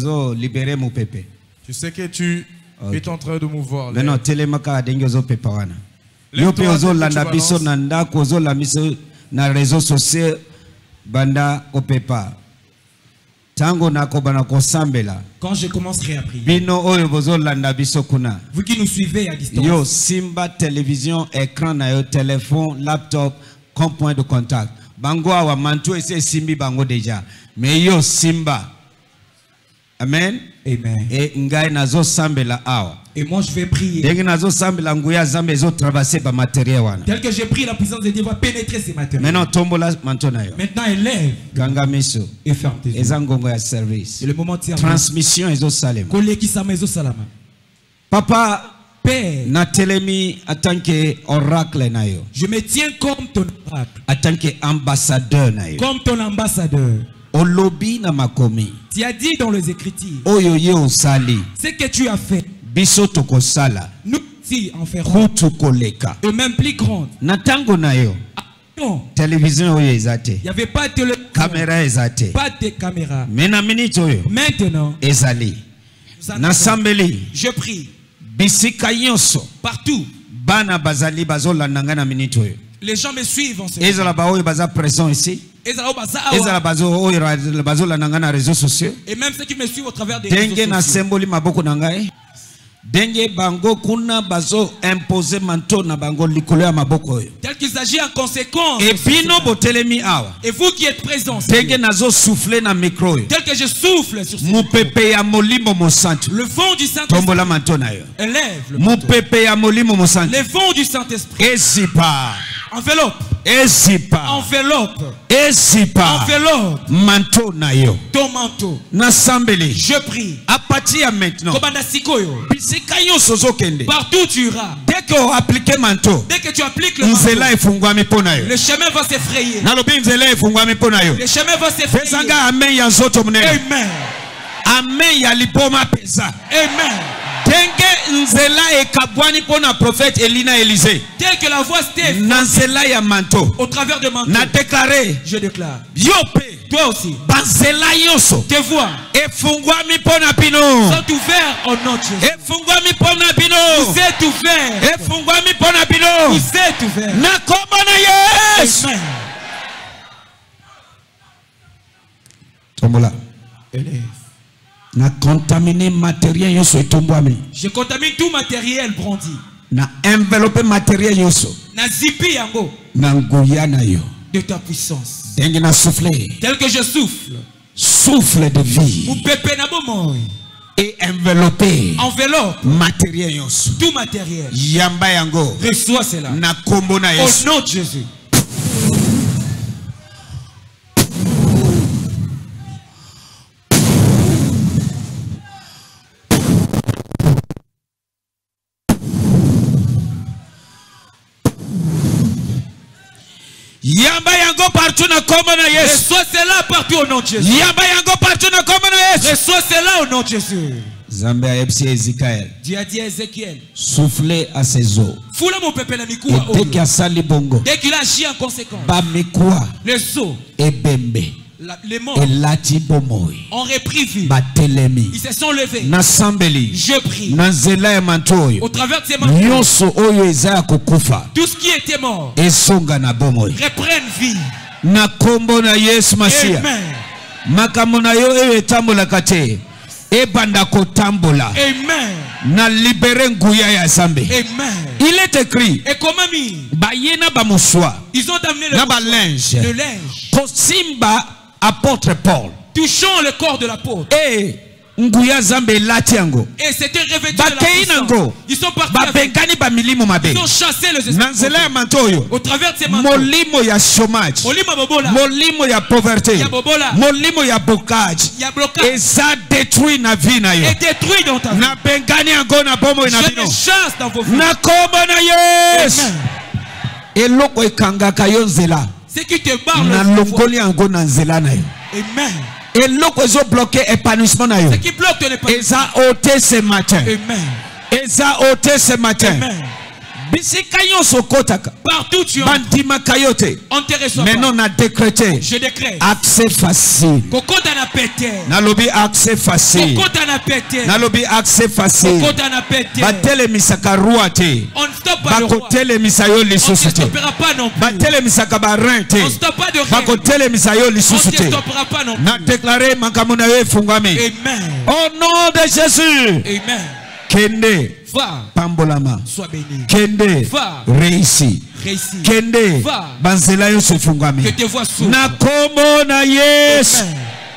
tu sais que tu es en train de mouvoir. Maintenant, telemaka dengozo pepawana. Yo pe ozolanda biso na ndako ozolanda biso na réseaux sociaux banda opepa. Tango nako bana kosambela. Quand je commencerai à prier. Bino oyo bozolanda biso kuna. Vous qui nous suivez à distance. Yo simba télévision, écran na yo téléphone, laptop comme point de contact. Bango awa mantu ese simbi bango déjà. Mais yo simba. Amen. Amen. Et ngai nazo sambela awa. Et moi je vais prier. Denge nazo sambela nguya zambe zo traverser ba matériel wana. Tel que j'ai pris, la puissance de Dieu va pénétrer ces matériaux. Maintenant tombola mantona yo. Maintenant élève Ganga miso. et ferme tes yeux. Ezangongo ya service. C'est le moment de servir. Transmission ezo salem. Koleki sama ezo salama. Papa Père, na telemi en tant que oracle na yo. je me tiens comme ton oracle, En tant que ambassadeur na yo. comme ton ambassadeur. Olobi na makomi. Tu as dit dans les Écritures, Oyo ye osali. ce que tu as fait, Biso tokosala. nous aussi en ferons, Kutu koleka. et même plus grande. Na tango na yo. Non, Télévision oyo ezate. il n'y avait pas de télévision, Caméra ezate. pas de caméra. Mena minute oyo. Maintenant, Ezali. nous en Na avons. sambeli. Je prie Bisika nyonso. partout. Bana bazali bazolandanga na minute oyo. Les gens me suivent en ce Ezala ba oyo baza présent ici. Ezala bazo oyo bazolandanga na réseaux sociaux. et même ceux qui me suivent au travers des réseaux Denge na sociaux. semboli maboko na ngai. Denge bango kuna bazo imposer manto na bango likolo ya maboko oyo. Tel qu'il s'agit en conséquence. Et bino botelemi awa. Et vous qui êtes présents, Denge nazo souffler na micro oyo. tel que je souffle sur ce Mupepe ya molimo mosantu. le vent du Saint-Esprit, Tombola manto na yo. élève le manteau. Mupepe ya molimo mosantu. Les vents du Saint-Esprit, Ezipa. enveloppe, Ezipa. enveloppe, Ezipa. enveloppe, Manto na yo. ton manteau. Na sambeli. Je prie. À partir ya maintenant. Kobanda sikoyo. Bisika nyonso zokende. Partout tu iras. Dès que on applique manto. Dès que tu appliques le Nzela manteau, efungwami pona yo. le chemin va s'effrayer. Nalobi nzela efungwami pona yo. Le chemin va s'effrayer. Pesanga amen ya nzoto munene. Amen. Amen ya liboma pesa. Amen. Denge nzela ekabwani pona prophète Elina Élisée. Tel que la voix s'était Na nzela ya manto. au travers de manteau, Na déclaré. je déclare. Yope. Toi aussi, Banzela nyonso. tes voix Efungwami pona bino. sont ouvertes au nom de Jésus. Efungwami pona bino. Vous êtes ouverts. Efungwami pona bino. Vous êtes ouverts. Na kombo na Yesu. Amen. Tombola. Élève. Na contaminé matériel yoso etombwami. Je contamine tout matériel brandi. Na enveloppé matériel yoso. Na zipi yango Na nguya na yo. de ta puissance. Denge na souffler. Tel que je souffle. Souffle de vie. Ou pépé na bomoy. Et enveloppé Enveloppe matériel yoso. tout matériel. Yamba yango. Reçois cela. Na kombo na Au Yesu. nom de Jésus. Yamba yango partout na kombo na Yesu. Reçois cela partout au nom de Jésus. Yamba yango partout na kombo na Yesu. Reçois cela au nom de Jésus. Zambe a epsi Ezekiel. Dieu a dit à Ézéchiel, Souffler à ses eaux. foule mon peuple la Et mikoua. dès qu'il y a sali bongo. Dès qu'il agit en conséquence, Ba mikwa. les eaux, Et bembe. les morts Et lati bomoi. ont repris vie. Ba telemi. Ils se sont levés. Na sambeli. Je prie. Na nzela ya mantoyo. Au travers de ces manteaux, Nyonso oyo eza ya kokufa. tout ce qui était mort Esonga na bomoi. reprenne vie. Na kombo na Yesu Masia. Amen. Makambo na yo eyo etambolaka te. Ebanda kotambola. Amen. Na libere nguya ya Zambe. Amen. Il est écrit. Et comment mis? Bayena ba muswa. Ils ont amené Na ba linge. le linge, Kosimba apôtre Paul. touchant le corps de l'apôtre. Et nguya Zambe latiango. Et c'était revêtu de Bakei la puissance. nango. Ils sont partis Ba avec. bengani ba milimo mabe. Ils ont chassé les esprits. Nanzela ya mantoyo. Au travers de ces manteaux. Molimo ya chômage. Molimo bobola. Molimo ya pauvreté. Ya bobola. Molimo ya bocage. Il y a blocage. Eza détruit na vie na yo. Et détruit dans ta vie. Na bengani yango na bomo na Je bino. les chasse dans vos vies. Na kombo na Yesu. Amen. Eloko ekangaka yo nzela. Ce qui te barre Na le longoli yango na nzela na yo. Amen. Eloko ezo bloqué épanouissement na yo. Ce qui bloque ton épanouissement. Eza ôté ce matin. Amen. Eza ôté ce matin. Amen. Bisika nyonso kotaka. Partout tu es. Bandima kayote. On te reçoit. Maintenant on a décrété Je décrète. accès facile. Kokota na pété. Nalobi accès facile. Kokota na pété. Nalobi accès facile. Kokota na pété. Batelemisaka roi te. On ne stoppe pas le roi. Bakotelemisa yo On ne lisusu te. stoppera pas non plus. Batelemisaka barein te. On ne stoppe pas de rien. Bakotelemisa yo On lisusu ne te. stoppera pas non plus. Na déclaré makambo na yo efungwami. Amen. Au nom de Jésus. Amen. Kende Va. pambolama. Sois béni. Kende Va. réussi. Réussis. Kende Va. banzela yo efungwami. Que tes voix s'ouvrent. Na kombo na Yesu. Amen.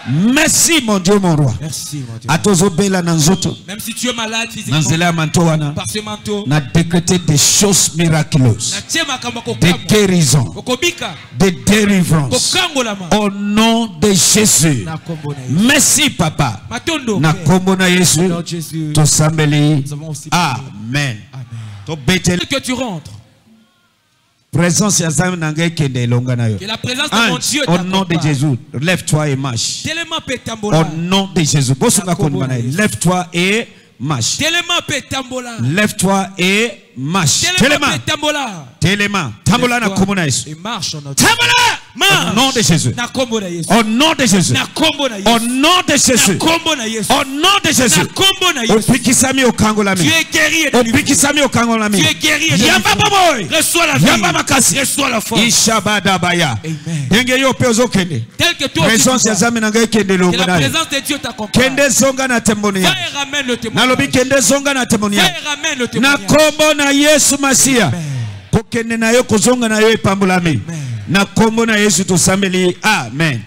Merci mon Dieu mon roi. Merci mon Dieu. Atozobela nanzoto. Même si tu es malade physiquement, Nanzela mantowana. par ce manteau, Na décrété des choses miraculeuses. natie makambo Des kokamba, guérisons. kokobika, Des délivrances. kokangolama. Au nom de Jésus. Na kombo na Yesu. Merci papa. Matondo, Na Père. kombo na Yesu. Lord Jésus, Tosambeli. nous avons aussi prié. Amen. Amen. Tobeteli. Que tu rentres, Présence ya Zame Nangé Kende Longa na yo. que la présence de mon Dieu Au nom de t'accompagne. Jésus, lève-toi et marche. Tellement pe Au tambola. nom de Jésus. Bosunga konbana. Lève-toi et marche. Tellement pe tambola. Lève-toi et marche. Tellement Telema. pe tambola. Telema. Tambola na kombo na Yesu. Et marche en notre Tambola. marche. Au nom de Jésus. Na kombo na Yesu. Au nom de Jésus. Na kombo na Au Yesu. nom de Na Jésus. kombo na Yesu. Au nom de Jésus. Na kombo na Yesu. Opikisami okangolami. Tu es guéri et délivré. Opikisami okangolami. Tu es guéri et délivré. Yamba baboy. Reçois la vie. Yamba makasi. Reçois la force. Ishabadabaya. Amen. Denge yo pe ozokende. Tel que toi aussi Présence tu ya vas. Zame Nangé Kende Que Longa la na yo. présence de Dieu t'accompagne. Kende zonga na temoni Va ya. et ramène le Nalobi témoignage. kende zonga na temoni Va ya. et ramène le Na témoignage. kombo na Yesu Masia. Kokende na yo kozonga na yo epambulami. Na kombo na Yesu tosambeli. Amen.